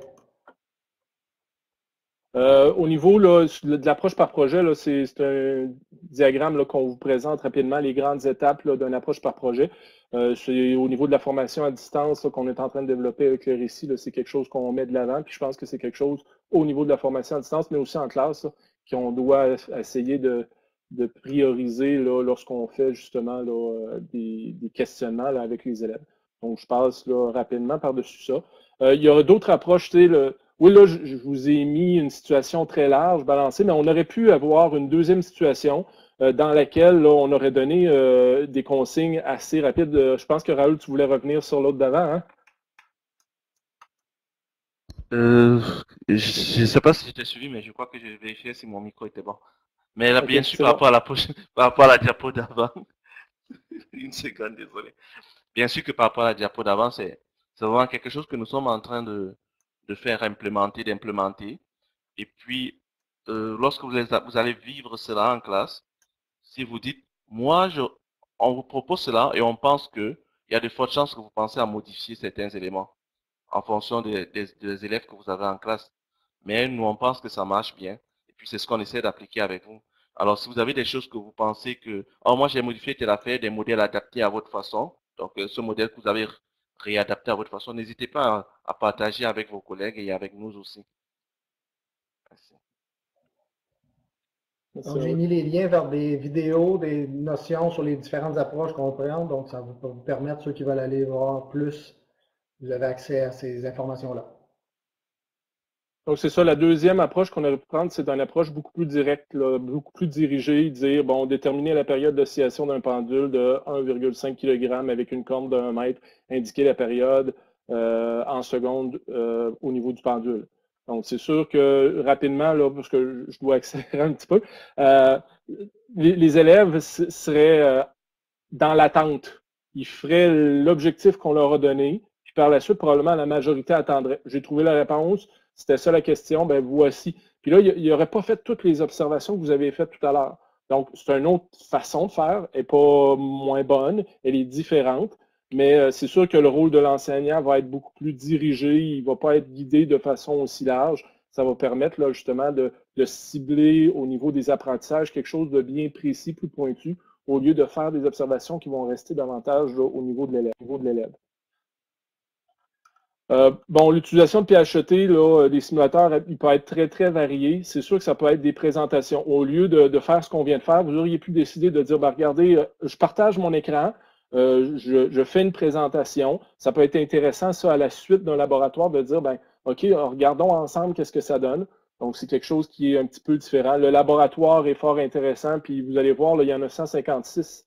Au niveau là, de l'approche par projet, c'est un diagramme qu'on vous présente rapidement, les grandes étapes d'une approche par projet. C'est au niveau de la formation à distance qu'on est en train de développer avec le récit. C'est quelque chose qu'on met de l'avant. Puis je pense que c'est quelque chose au niveau de la formation à distance, mais aussi en classe, qu'on doit essayer de prioriser lorsqu'on fait justement des questionnements avec les élèves. Donc, je passe rapidement par-dessus ça. Il y aura d'autres approches, oui, là, je vous ai mis une situation très large, balancée, mais on aurait pu avoir une deuxième situation dans laquelle là, on aurait donné des consignes assez rapides. Je pense que Raoul, tu voulais revenir sur l'autre d'avant, hein?
Je ne sais pas si j'étais suivi, mais je crois que j'ai vérifié si mon micro était bon. Mais là,
Ok,
bien sûr,
c'est
par
bon.
rapport à la prochaine, par rapport à la diapo d'avant, une seconde, désolé. Bien sûr que par rapport à la diapo d'avant, c'est vraiment quelque chose que nous sommes en train de faire d'implémenter. Et puis, lorsque vous allez vivre cela en classe, si vous dites, on vous propose cela et on pense que il y a de fortes chances que vous pensez à modifier certains éléments en fonction des élèves que vous avez en classe. Mais nous, on pense que ça marche bien. Et puis, c'est ce qu'on essaie d'appliquer avec vous. Alors, si vous avez des choses que vous pensez que, oh, moi, j'ai modifié telle affaire, des modèles adaptés à votre façon. Donc, ce modèle que vous avez réadapté à votre façon, n'hésitez pas à partager avec vos collègues et avec nous aussi. Merci.
Merci,
Donc, j'ai
Raoul.
mis les liens vers des vidéos, des notions sur les différentes approches qu'on prend. Donc, ça va vous permettre, ceux qui veulent aller voir plus, vous avez accès à ces informations-là.
Donc, c'est ça, la deuxième approche qu'on aurait pu prendre, c'est une approche beaucoup plus directe, beaucoup plus dirigée, dire, bon, déterminer la période d'oscillation d'un pendule de 1,5 kg avec une corne d'1 mètre, indiquer la période en secondes au niveau du pendule. Donc, c'est sûr que rapidement, là, parce que je dois accélérer un petit peu, les élèves seraient dans l'attente. Ils feraient l'objectif qu'on leur a donné, puis par la suite, probablement, la majorité attendrait. J'ai trouvé la réponse. C'était ça la question, ben voici. Puis là, il n'aurait pas fait toutes les observations que vous avez faites tout à l'heure. Donc, c'est une autre façon de faire. Elle n'est pas moins bonne, elle est différente. Mais c'est sûr que le rôle de l'enseignant va être beaucoup plus dirigé, il ne va pas être guidé de façon aussi large. Ça va permettre là, justement de cibler au niveau des apprentissages quelque chose de bien précis, plus pointu, au lieu de faire des observations qui vont rester davantage là, au niveau de l'élève. Bon, l'utilisation de PHET, là, des simulateurs, il peut être très, très varié. C'est sûr que ça peut être des présentations. Au lieu de faire ce qu'on vient de faire, vous auriez pu décider de dire, ben, regardez, je partage mon écran, je fais une présentation. Ça peut être intéressant, ça, à la suite d'un laboratoire, de dire, ben, OK, regardons ensemble qu'est-ce que ça donne. Donc, c'est quelque chose qui est un petit peu différent. Le laboratoire est fort intéressant, puis vous allez voir, là, il y en a 156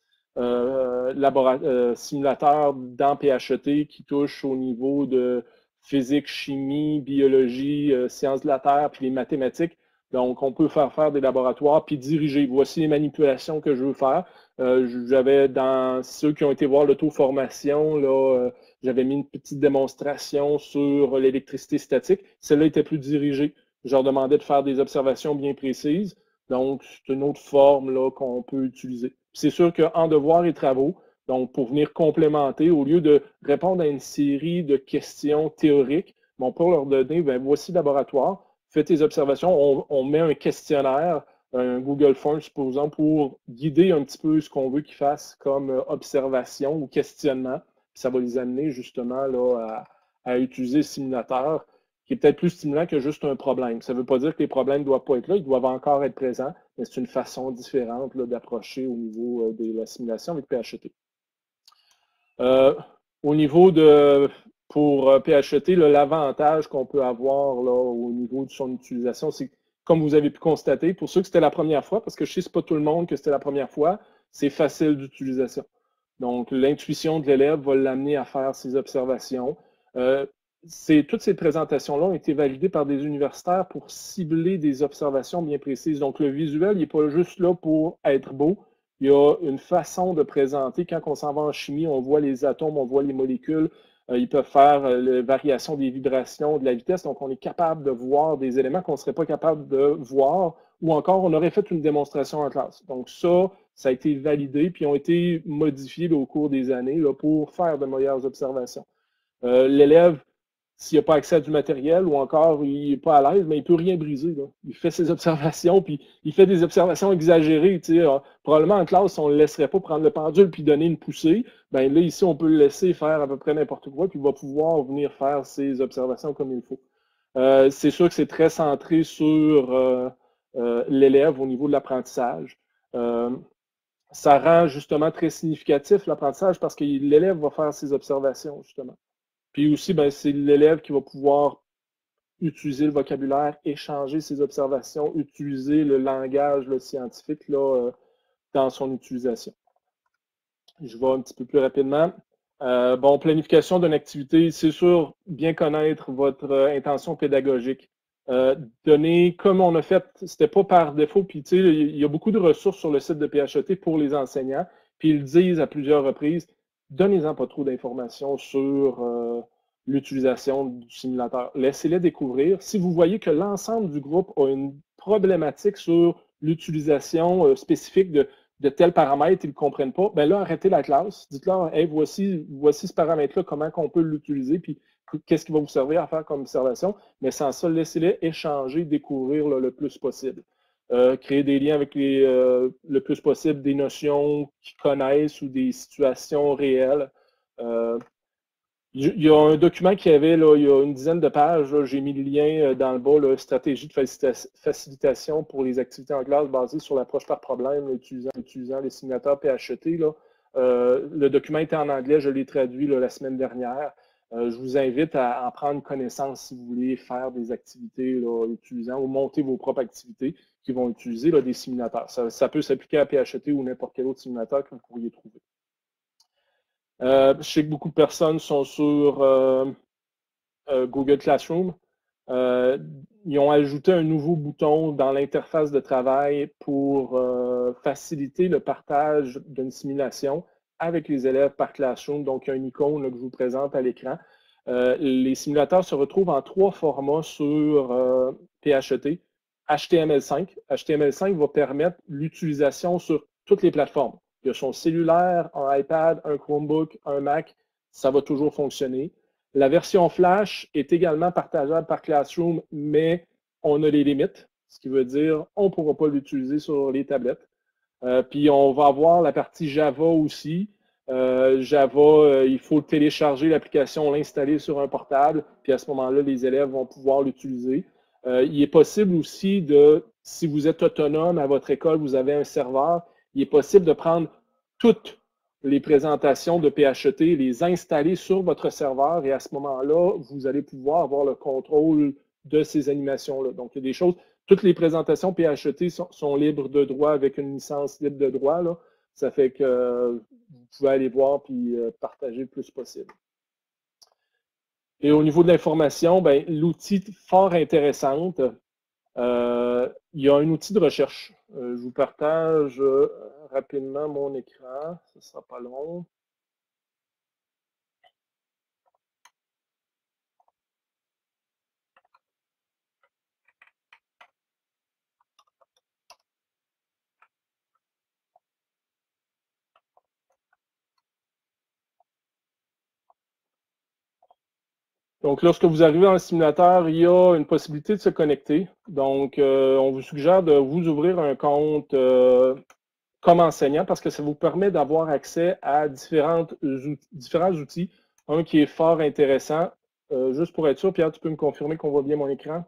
simulateurs dans PHET qui touchent au niveau de physique, chimie, biologie, sciences de la Terre, puis les mathématiques. Donc, on peut faire des laboratoires, puis diriger. Voici les manipulations que je veux faire. J'avais dans ceux qui ont été voir l'auto-formation, là, j'avais mis une petite démonstration sur l'électricité statique. Celle-là était plus dirigée. Je leur demandais de faire des observations bien précises. Donc, c'est une autre forme là, qu'on peut utiliser. C'est sûr qu'en devoirs et travaux, donc pour venir complémenter, au lieu de répondre à une série de questions théoriques, on peut leur donner, ben, voici le laboratoire, fais tes observations, on met un questionnaire, un Google Form, supposons, pour guider un petit peu ce qu'on veut qu'ils fassent comme observation ou questionnement. Puis ça va les amener justement là, à utiliser le simulateur, qui est peut-être plus stimulant que juste un problème. Ça ne veut pas dire que les problèmes ne doivent pas être là, ils doivent encore être présents, mais c'est une façon différente d'approcher au niveau de la simulation avec PHET. au niveau de, pour PHET, l'avantage qu'on peut avoir là, au niveau de son utilisation, c'est comme vous avez pu constater, pour ceux que c'était la première fois, parce que je sais que ce n'est pas tout le monde que c'était la première fois, c'est facile d'utilisation. Donc, l'intuition de l'élève va l'amener à faire ses observations. Toutes ces présentations-là ont été validées par des universitaires pour cibler des observations bien précises. Donc, le visuel, il n'est pas juste là pour être beau. Il y a une façon de présenter. Quand on s'en va en chimie, on voit les atomes, on voit les molécules. Ils peuvent faire la variation des vibrations, de la vitesse. Donc, on est capable de voir des éléments qu'on ne serait pas capable de voir. Ou encore, on aurait fait une démonstration en classe. Donc, ça a été validé, puis ont été modifiés au cours des années là, pour faire de meilleures observations. L'élève, s'il n'a pas accès à du matériel ou encore il n'est pas à l'aise, mais il ne peut rien briser. Là. Il fait ses observations, puis il fait des observations exagérées. Probablement en classe, on ne le laisserait pas prendre le pendule puis donner une poussée. Ben là, ici, on peut le laisser faire à peu près n'importe quoi, puis il va pouvoir venir faire ses observations comme il faut. C'est sûr que c'est très centré sur l'élève au niveau de l'apprentissage. Ça rend justement très significatif l'apprentissage parce que l'élève va faire ses observations, justement. Puis aussi, ben, c'est l'élève qui va pouvoir utiliser le vocabulaire, échanger ses observations, utiliser le langage scientifique là, dans son utilisation. Je vais un petit peu plus rapidement. Bon, planification d'une activité, c'est sûr, bien connaître votre intention pédagogique. Donner, comme on a fait, c'était pas par défaut, puis tu sais, il y a beaucoup de ressources sur le site de PHET pour les enseignants, puis ils le disent à plusieurs reprises, donnez-en pas trop d'informations sur l'utilisation du simulateur. Laissez-les découvrir. Si vous voyez que l'ensemble du groupe a une problématique sur l'utilisation spécifique de tels paramètres, ils ne comprennent pas, bien là, arrêtez la classe. Dites-leur, hey, voici ce paramètre-là, comment on peut l'utiliser, puis qu'est-ce qui va vous servir à faire comme observation. Mais sans ça, laissez-les échanger, découvrir là, le plus possible. Créer des liens avec le plus possible des notions qu'ils connaissent ou des situations réelles. Il y a un document qui avait, là, il y a une dizaine de pages, j'ai mis le lien dans le bas, là, stratégie de facilitation pour les activités en classe basées sur l'approche par problème, utilisant les simulateurs PHET. Là. Le document était en anglais, je l'ai traduit là, la semaine dernière. Je vous invite à en prendre connaissance si vous voulez faire des activités là, utilisant ou monter vos propres activités qui vont utiliser là, des simulateurs. Ça peut s'appliquer à PHET ou n'importe quel autre simulateur que vous pourriez trouver. Je sais que beaucoup de personnes sont sur Google Classroom. Ils ont ajouté un nouveau bouton dans l'interface de travail pour faciliter le partage d'une simulation avec les élèves par Classroom. Donc, il y a une icône là, que je vous présente à l'écran. Les simulateurs se retrouvent en 3 formats sur PHET. HTML5. HTML5 va permettre l'utilisation sur toutes les plateformes. Il y a son cellulaire, un iPad, un Chromebook, un Mac, ça va toujours fonctionner. La version Flash est également partageable par Classroom, mais on a les limites, ce qui veut dire on ne pourra pas l'utiliser sur les tablettes. Puis on va avoir la partie Java aussi. Java, il faut télécharger l'application, l'installer sur un portable, puis à ce moment-là, les élèves vont pouvoir l'utiliser. Il est possible aussi si vous êtes autonome à votre école, vous avez un serveur, il est possible de prendre toutes les présentations de PHET, les installer sur votre serveur et à ce moment-là, vous allez pouvoir avoir le contrôle de ces animations-là. Donc, il y a des choses, toutes les présentations PHET sont libres de droit avec une licence libre de droit. Là. Ça fait que vous pouvez aller voir puis partager le plus possible. Et au niveau de l'information, ben, l'outil fort intéressant, il y a un outil de recherche. Je vous partage rapidement mon écran. Ce ne sera pas long. Donc, lorsque vous arrivez dans le simulateur, il y a une possibilité de se connecter. Donc, on vous suggère de vous ouvrir un compte comme enseignant parce que ça vous permet d'avoir accès à différents outils. Un qui est fort intéressant. Juste pour être sûr, Pierre, tu peux me confirmer qu'on voit bien mon écran?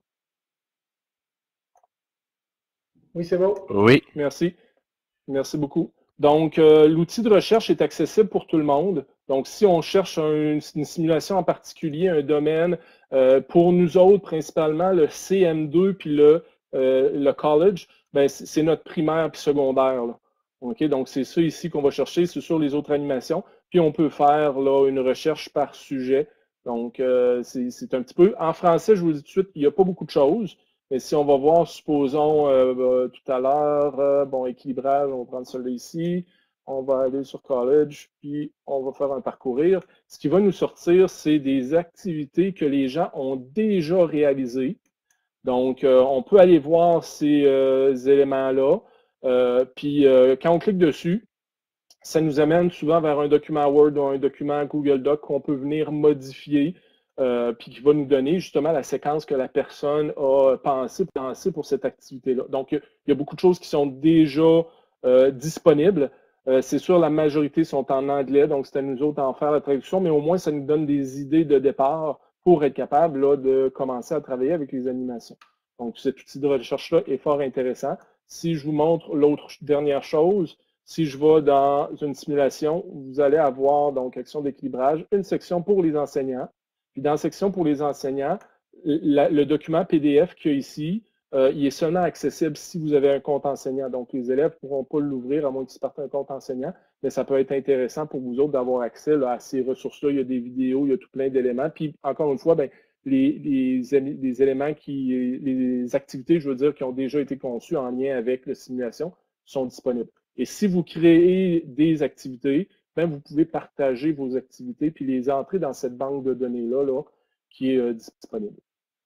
Oui, c'est bon.
Oui.
Merci. Merci beaucoup. Donc, l'outil de recherche est accessible pour tout le monde. Donc, si on cherche une simulation en particulier, un domaine, pour nous autres, principalement, le CM2 puis le college, ben, c'est notre primaire puis secondaire, là. Okay? Donc, c'est ça ici qu'on va chercher, c'est sur les autres animations. Puis, on peut faire là, une recherche par sujet. Donc, c'est un petit peu... En français, je vous dis tout de suite, il n'y a pas beaucoup de choses. Mais si on va voir, supposons, tout à l'heure, bon, équilibrage, on va prendre celui-là ici. On va aller sur College, puis on va faire un parcourir. Ce qui va nous sortir, c'est des activités que les gens ont déjà réalisées. Donc, on peut aller voir ces éléments-là. Puis, quand on clique dessus, ça nous amène souvent vers un document Word ou un document Google Doc qu'on peut venir modifier, puis qui va nous donner justement la séquence que la personne a pensé pour cette activité-là. Donc, il y a beaucoup de choses qui sont déjà disponibles. C'est sûr, la majorité sont en anglais, donc c'est à nous autres d'en faire la traduction, mais au moins, ça nous donne des idées de départ pour être capable là, de commencer à travailler avec les animations. Donc, cet outil de recherche-là est fort intéressant. Si je vous montre l'autre dernière chose, si je vais dans une simulation, vous allez avoir, donc, action d'équilibrage, une section pour les enseignants. Puis dans la section pour les enseignants, le document PDF qu'il y a ici, il est seulement accessible si vous avez un compte enseignant. Donc, les élèves ne pourront pas l'ouvrir à moins qu'ils partent un compte enseignant, mais ça peut être intéressant pour vous autres d'avoir accès là, à ces ressources-là. Il y a des vidéos, il y a tout plein d'éléments. Puis, encore une fois, ben, les éléments les activités, je veux dire, qui ont déjà été conçues en lien avec la simulation sont disponibles. Et si vous créez des activités, ben, vous pouvez partager vos activités puis les entrer dans cette banque de données-là là, qui est disponible.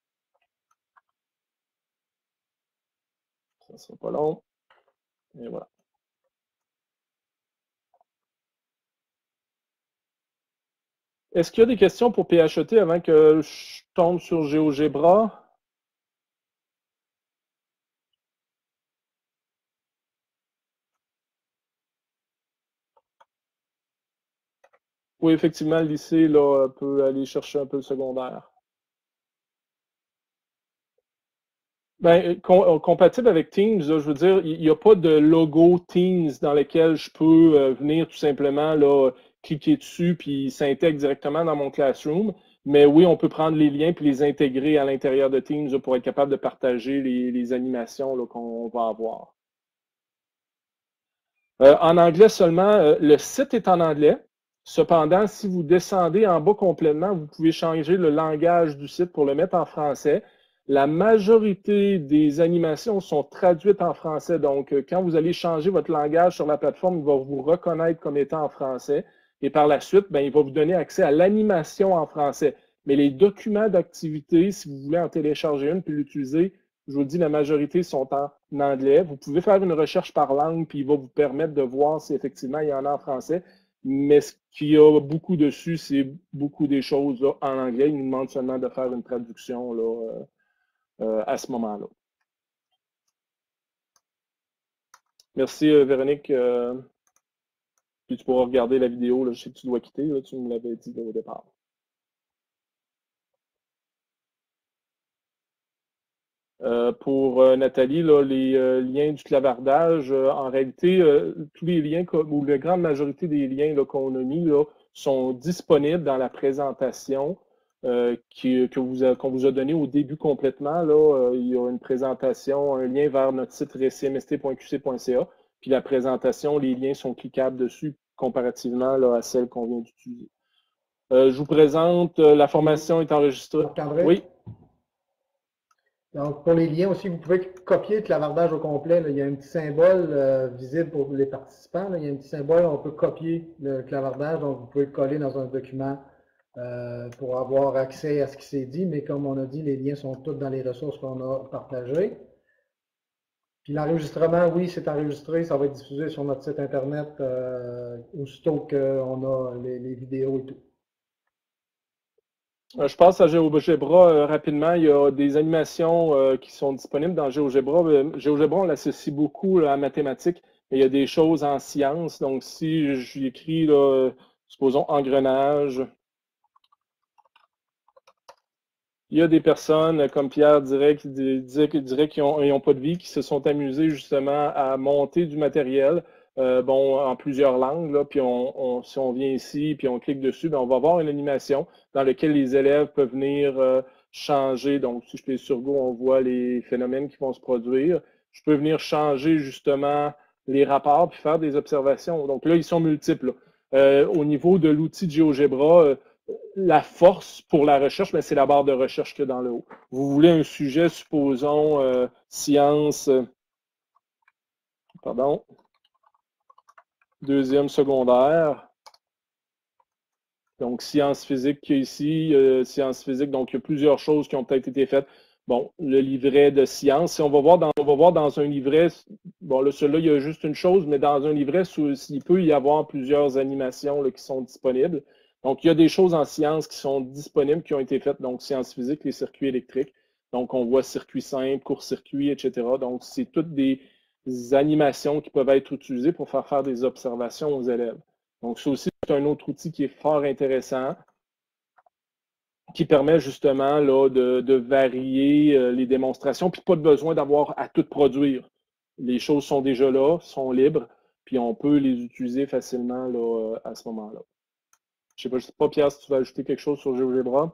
Ça ne sera pas long. Et voilà. Est-ce qu'il y a des questions pour PHET avant que je tombe sur GeoGebra? Oui, effectivement, le lycée là, peut aller chercher un peu le secondaire. Ben, compatible avec Teams, là, je veux dire, il n'y a pas de logo Teams dans lequel je peux venir tout simplement là, cliquer dessus puis il s'intègre directement dans mon Classroom. Mais oui, on peut prendre les liens puis les intégrer à l'intérieur de Teams là, pour être capable de partager les animations qu'on va avoir. En anglais seulement, le site est en anglais. Cependant, si vous descendez en bas complètement, vous pouvez changer le langage du site pour le mettre en français. La majorité des animations sont traduites en français. Donc, quand vous allez changer votre langage sur la plateforme, il va vous reconnaître comme étant en français. Et par la suite, ben, il va vous donner accès à l'animation en français. Mais les documents d'activité, si vous voulez en télécharger une puis l'utiliser, je vous dis, la majorité sont en anglais. Vous pouvez faire une recherche par langue, puis il va vous permettre de voir si effectivement il y en a en français. Mais ce qu'il y a beaucoup dessus, c'est beaucoup des choses là, en anglais. Il nous demande seulement de faire une traduction là, à ce moment-là. Merci Véronique. Puis tu pourras regarder la vidéo. Là, je sais que tu dois quitter. Là, tu me l'avais dit au départ. Pour Nathalie, là, les liens du clavardage, en réalité, tous les liens, ou la grande majorité des liens qu'on a mis là, sont disponibles dans la présentation qu'on vous a donné au début complètement. Là, il y a une présentation, un lien vers notre site récimst.qc.ca. Puis la présentation, les liens sont cliquables dessus comparativement là, à celle qu'on vient d'utiliser. Je vous présente, la formation est enregistrée. Oui.
Donc, pour les liens aussi, vous pouvez copier le clavardage au complet. Là. Il y a un petit symbole visible pour les participants. Là. Il y a un petit symbole, on peut copier le clavardage. Donc, vous pouvez le coller dans un document pour avoir accès à ce qui s'est dit. Mais comme on a dit, les liens sont tous dans les ressources qu'on a partagées. Puis l'enregistrement, oui, c'est enregistré. Ça va être diffusé sur notre site Internet aussitôt qu'on a les vidéos et tout.
Je passe à GeoGebra rapidement. Il y a des animations qui sont disponibles dans GeoGebra. GeoGebra, on l'associe beaucoup là, à mathématiques, mais il y a des choses en sciences. Donc, si j'écris, supposons, engrenage, il y a des personnes, comme Pierre dirait qu'ils n'ont pas de vie, qui se sont amusés justement à monter du matériel. bon, en plusieurs langues, là, puis si on vient ici, puis on clique dessus, ben, on va voir une animation dans laquelle les élèves peuvent venir changer. Donc, si je clique sur Go, on voit les phénomènes qui vont se produire. Je peux venir changer justement les rapports puis faire des observations. Donc là, ils sont multiples. Au niveau de l'outil de GeoGebra, la force pour la recherche, c'est la barre de recherche qu'il y a dans le haut. Vous voulez un sujet, supposons, sciences, pardon, deuxième secondaire. Donc, sciences physiques qui est ici, sciences physiques, donc il y a plusieurs choses qui ont peut-être été faites. Bon, le livret de sciences, si on va voir dans un livret, bon là, celui-là, il y a juste une chose, mais dans un livret, il peut y avoir plusieurs animations là, qui sont disponibles. Donc, il y a des choses en sciences qui sont disponibles, qui ont été faites, donc sciences physiques, les circuits électriques. Donc, on voit circuit simple, court-circuit, etc. Donc, c'est toutes des animations qui peuvent être utilisées pour faire des observations aux élèves. Donc, ça aussi, c'est un autre outil qui est fort intéressant, qui permet justement là, de varier les démonstrations, puis pas de besoin d'avoir à tout produire. Les choses sont déjà là, sont libres, puis on peut les utiliser facilement là, à ce moment-là. Je ne sais pas, Pierre, si tu veux ajouter quelque chose sur GeoGebra.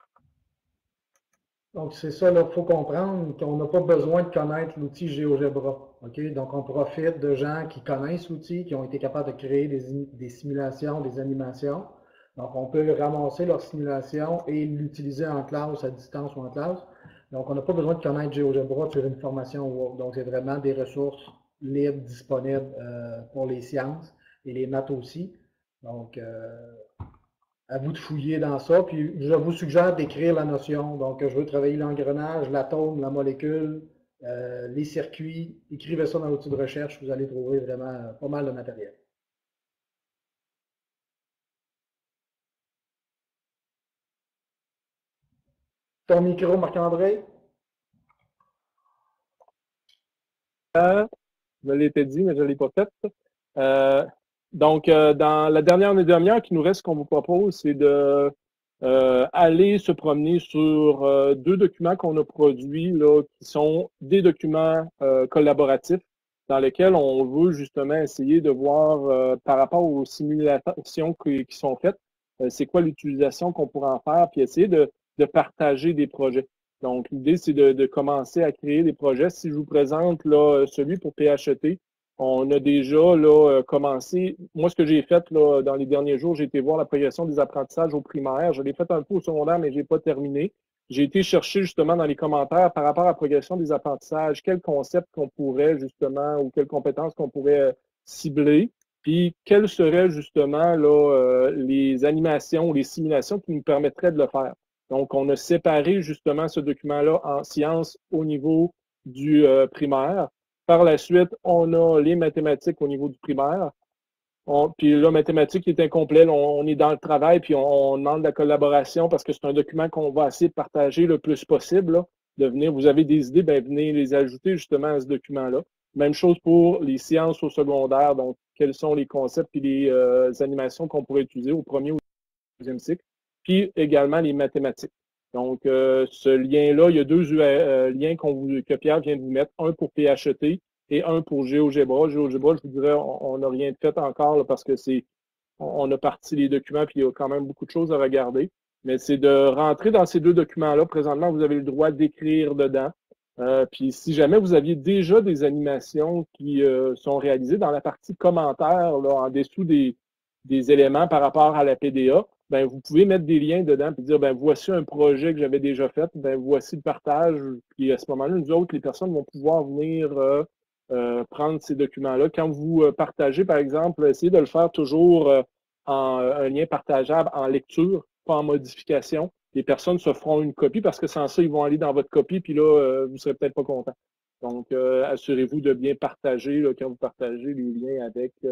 Donc, c'est ça, il faut comprendre qu'on n'a pas besoin de connaître l'outil GeoGebra. Okay? Donc, on profite de gens qui connaissent l'outil, qui ont été capables de créer des simulations, des animations. Donc, on peut ramasser leur simulation et l'utiliser en classe, à distance ou en classe. Donc, on n'a pas besoin de connaître GeoGebra sur une formation ou autre. Donc, c'est vraiment des ressources libres, disponibles pour les sciences et les maths aussi. Donc, à vous de fouiller dans ça. Puis je vous suggère d'écrire la notion. Donc, je veux travailler l'engrenage, l'atome, la molécule, les circuits. Écrivez ça dans l'outil de recherche. Vous allez trouver vraiment pas mal de matériel. Ton micro, Marc-André?
Je l'ai dit, mais je ne l'ai pas fait. Donc, dans la dernière demi-heure qui nous reste, ce qu'on vous propose, c'est de aller se promener sur deux documents qu'on a produits, là, qui sont des documents collaboratifs dans lesquels on veut justement essayer de voir par rapport aux simulations qui sont faites, c'est quoi l'utilisation qu'on pourrait en faire, puis essayer de partager des projets. Donc, l'idée, c'est de commencer à créer des projets. Si je vous présente là, celui pour PHET, on a déjà là, commencé. Moi, ce que j'ai fait là, dans les derniers jours, j'ai été voir la progression des apprentissages au primaire. Je l'ai fait un peu au secondaire, mais je n'ai pas terminé. J'ai été chercher justement dans les commentaires par rapport à la progression des apprentissages, quels concepts qu'on pourrait justement ou quelles compétences qu'on pourrait cibler, puis quelles seraient justement là, les animations ou les simulations qui nous permettraient de le faire. Donc, on a séparé justement ce document-là en sciences au niveau du primaire. Par la suite, on a les mathématiques au niveau du primaire. Puis là, mathématiques est incomplet. On est dans le travail, puis on demande de la collaboration parce que c'est un document qu'on va essayer de partager le plus possible. Là, de venir, vous avez des idées, bien, venez les ajouter justement à ce document-là. Même chose pour les sciences au secondaire. Donc, quels sont les concepts et les animations qu'on pourrait utiliser au premier ou au deuxième cycle. Puis également les mathématiques. Donc, ce lien-là, il y a deux liens que Pierre vient de vous mettre, un pour PHET et un pour GeoGebra. GeoGebra, je vous dirais, on n'a rien fait encore là, parce que on a parti les documents puis il y a quand même beaucoup de choses à regarder. Mais c'est de rentrer dans ces deux documents-là. Présentement, vous avez le droit d'écrire dedans. Puis si jamais vous aviez déjà des animations qui sont réalisées dans la partie commentaires, là, en dessous des éléments par rapport à la PDA, ben, vous pouvez mettre des liens dedans et dire, ben, voici un projet que j'avais déjà fait, ben, voici le partage. Puis à ce moment-là, nous autres, les personnes vont pouvoir venir prendre ces documents-là. Quand vous partagez, par exemple, essayez de le faire toujours en un lien partageable en lecture, pas en modification. Les personnes se feront une copie parce que sans ça, ils vont aller dans votre copie, puis là, vous ne serez peut-être pas content. Donc, assurez-vous de bien partager là, quand vous partagez les liens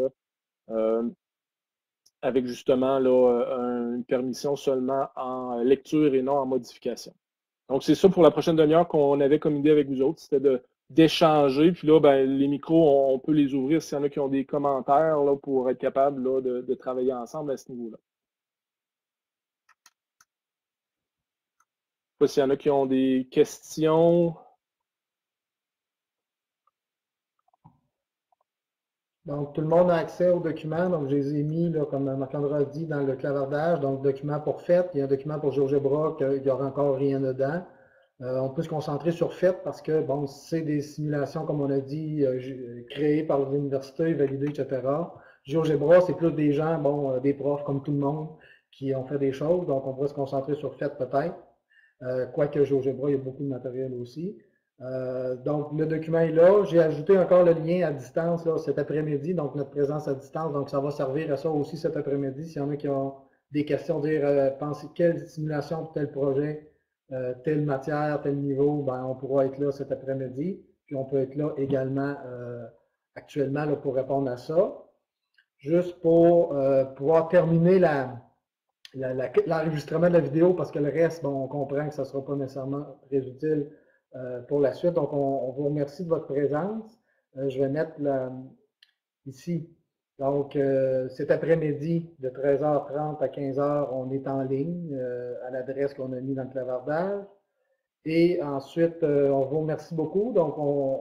avec justement là, une permission seulement en lecture et non en modification. Donc, c'est ça pour la prochaine demi-heure qu'on avait comme idée avec vous autres, c'était d'échanger. Puis là, ben, les micros, on peut les ouvrir s'il y en a qui ont des commentaires là, pour être capable là, de travailler ensemble à ce niveau-là. Je ne sais pas s'il y en a qui ont des questions.
Donc, tout le monde a accès aux documents. Donc, je les ai mis, là, comme Marc-André a dit, dans le clavardage. Donc, document pour FET. Il y a un document pour GeoGebra qu'il n'y aura encore rien dedans. On peut se concentrer sur FET parce que, bon, c'est des simulations, comme on a dit, créées par l'université, validées, etc. GeoGebra, c'est plus des gens, bon, des profs comme tout le monde, qui ont fait des choses. Donc, on pourrait se concentrer sur FET peut-être. Quoique GeoGebra, il y a beaucoup de matériel aussi. Donc, le document est là. J'ai ajouté encore le lien à distance là, cet après-midi, donc notre présence à distance. Donc, ça va servir à ça aussi cet après-midi. S'il y en a qui ont des questions, dire pensez quelle simulation pour tel projet, telle matière, tel niveau, ben, on pourra être là cet après-midi. Puis, on peut être là également actuellement là, pour répondre à ça. Juste pour pouvoir terminer l'enregistrement de la vidéo, parce que le reste, bon, on comprend que ça ne sera pas nécessairement très utile pour la suite. Donc, on vous remercie de votre présence. Je vais mettre ici. Donc, cet après-midi, de 13h30 à 15h, on est en ligne à l'adresse qu'on a mis dans le clavardage. Et ensuite, on vous remercie beaucoup. Donc,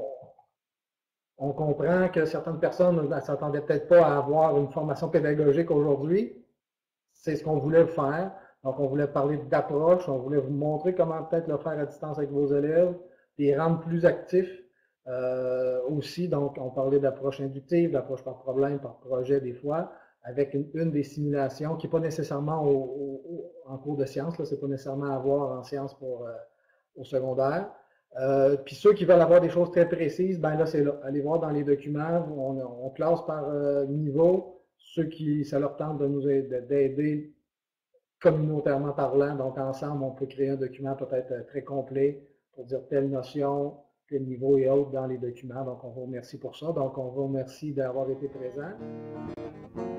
on comprend que certaines personnes ne s'attendaient peut-être pas à avoir une formation pédagogique aujourd'hui. C'est ce qu'on voulait faire. Donc, on voulait parler d'approche, on voulait vous montrer comment peut-être le faire à distance avec vos élèves, les rendre plus actifs aussi. Donc, on parlait d'approche inductive, d'approche par problème, par projet des fois, avec une des simulations qui n'est pas nécessairement en cours de sciences, ce n'est pas nécessairement à voir en sciences au secondaire. Puis ceux qui veulent avoir des choses très précises, ben là, c'est là. Allez voir dans les documents, on classe par niveau. Ceux qui, ça leur tente de nous d'aider communautairement parlant, donc ensemble, on peut créer un document peut-être très complet pour dire telle notion, tel niveau et autres dans les documents. Donc, on vous remercie pour ça. Donc, on vous remercie d'avoir été présent.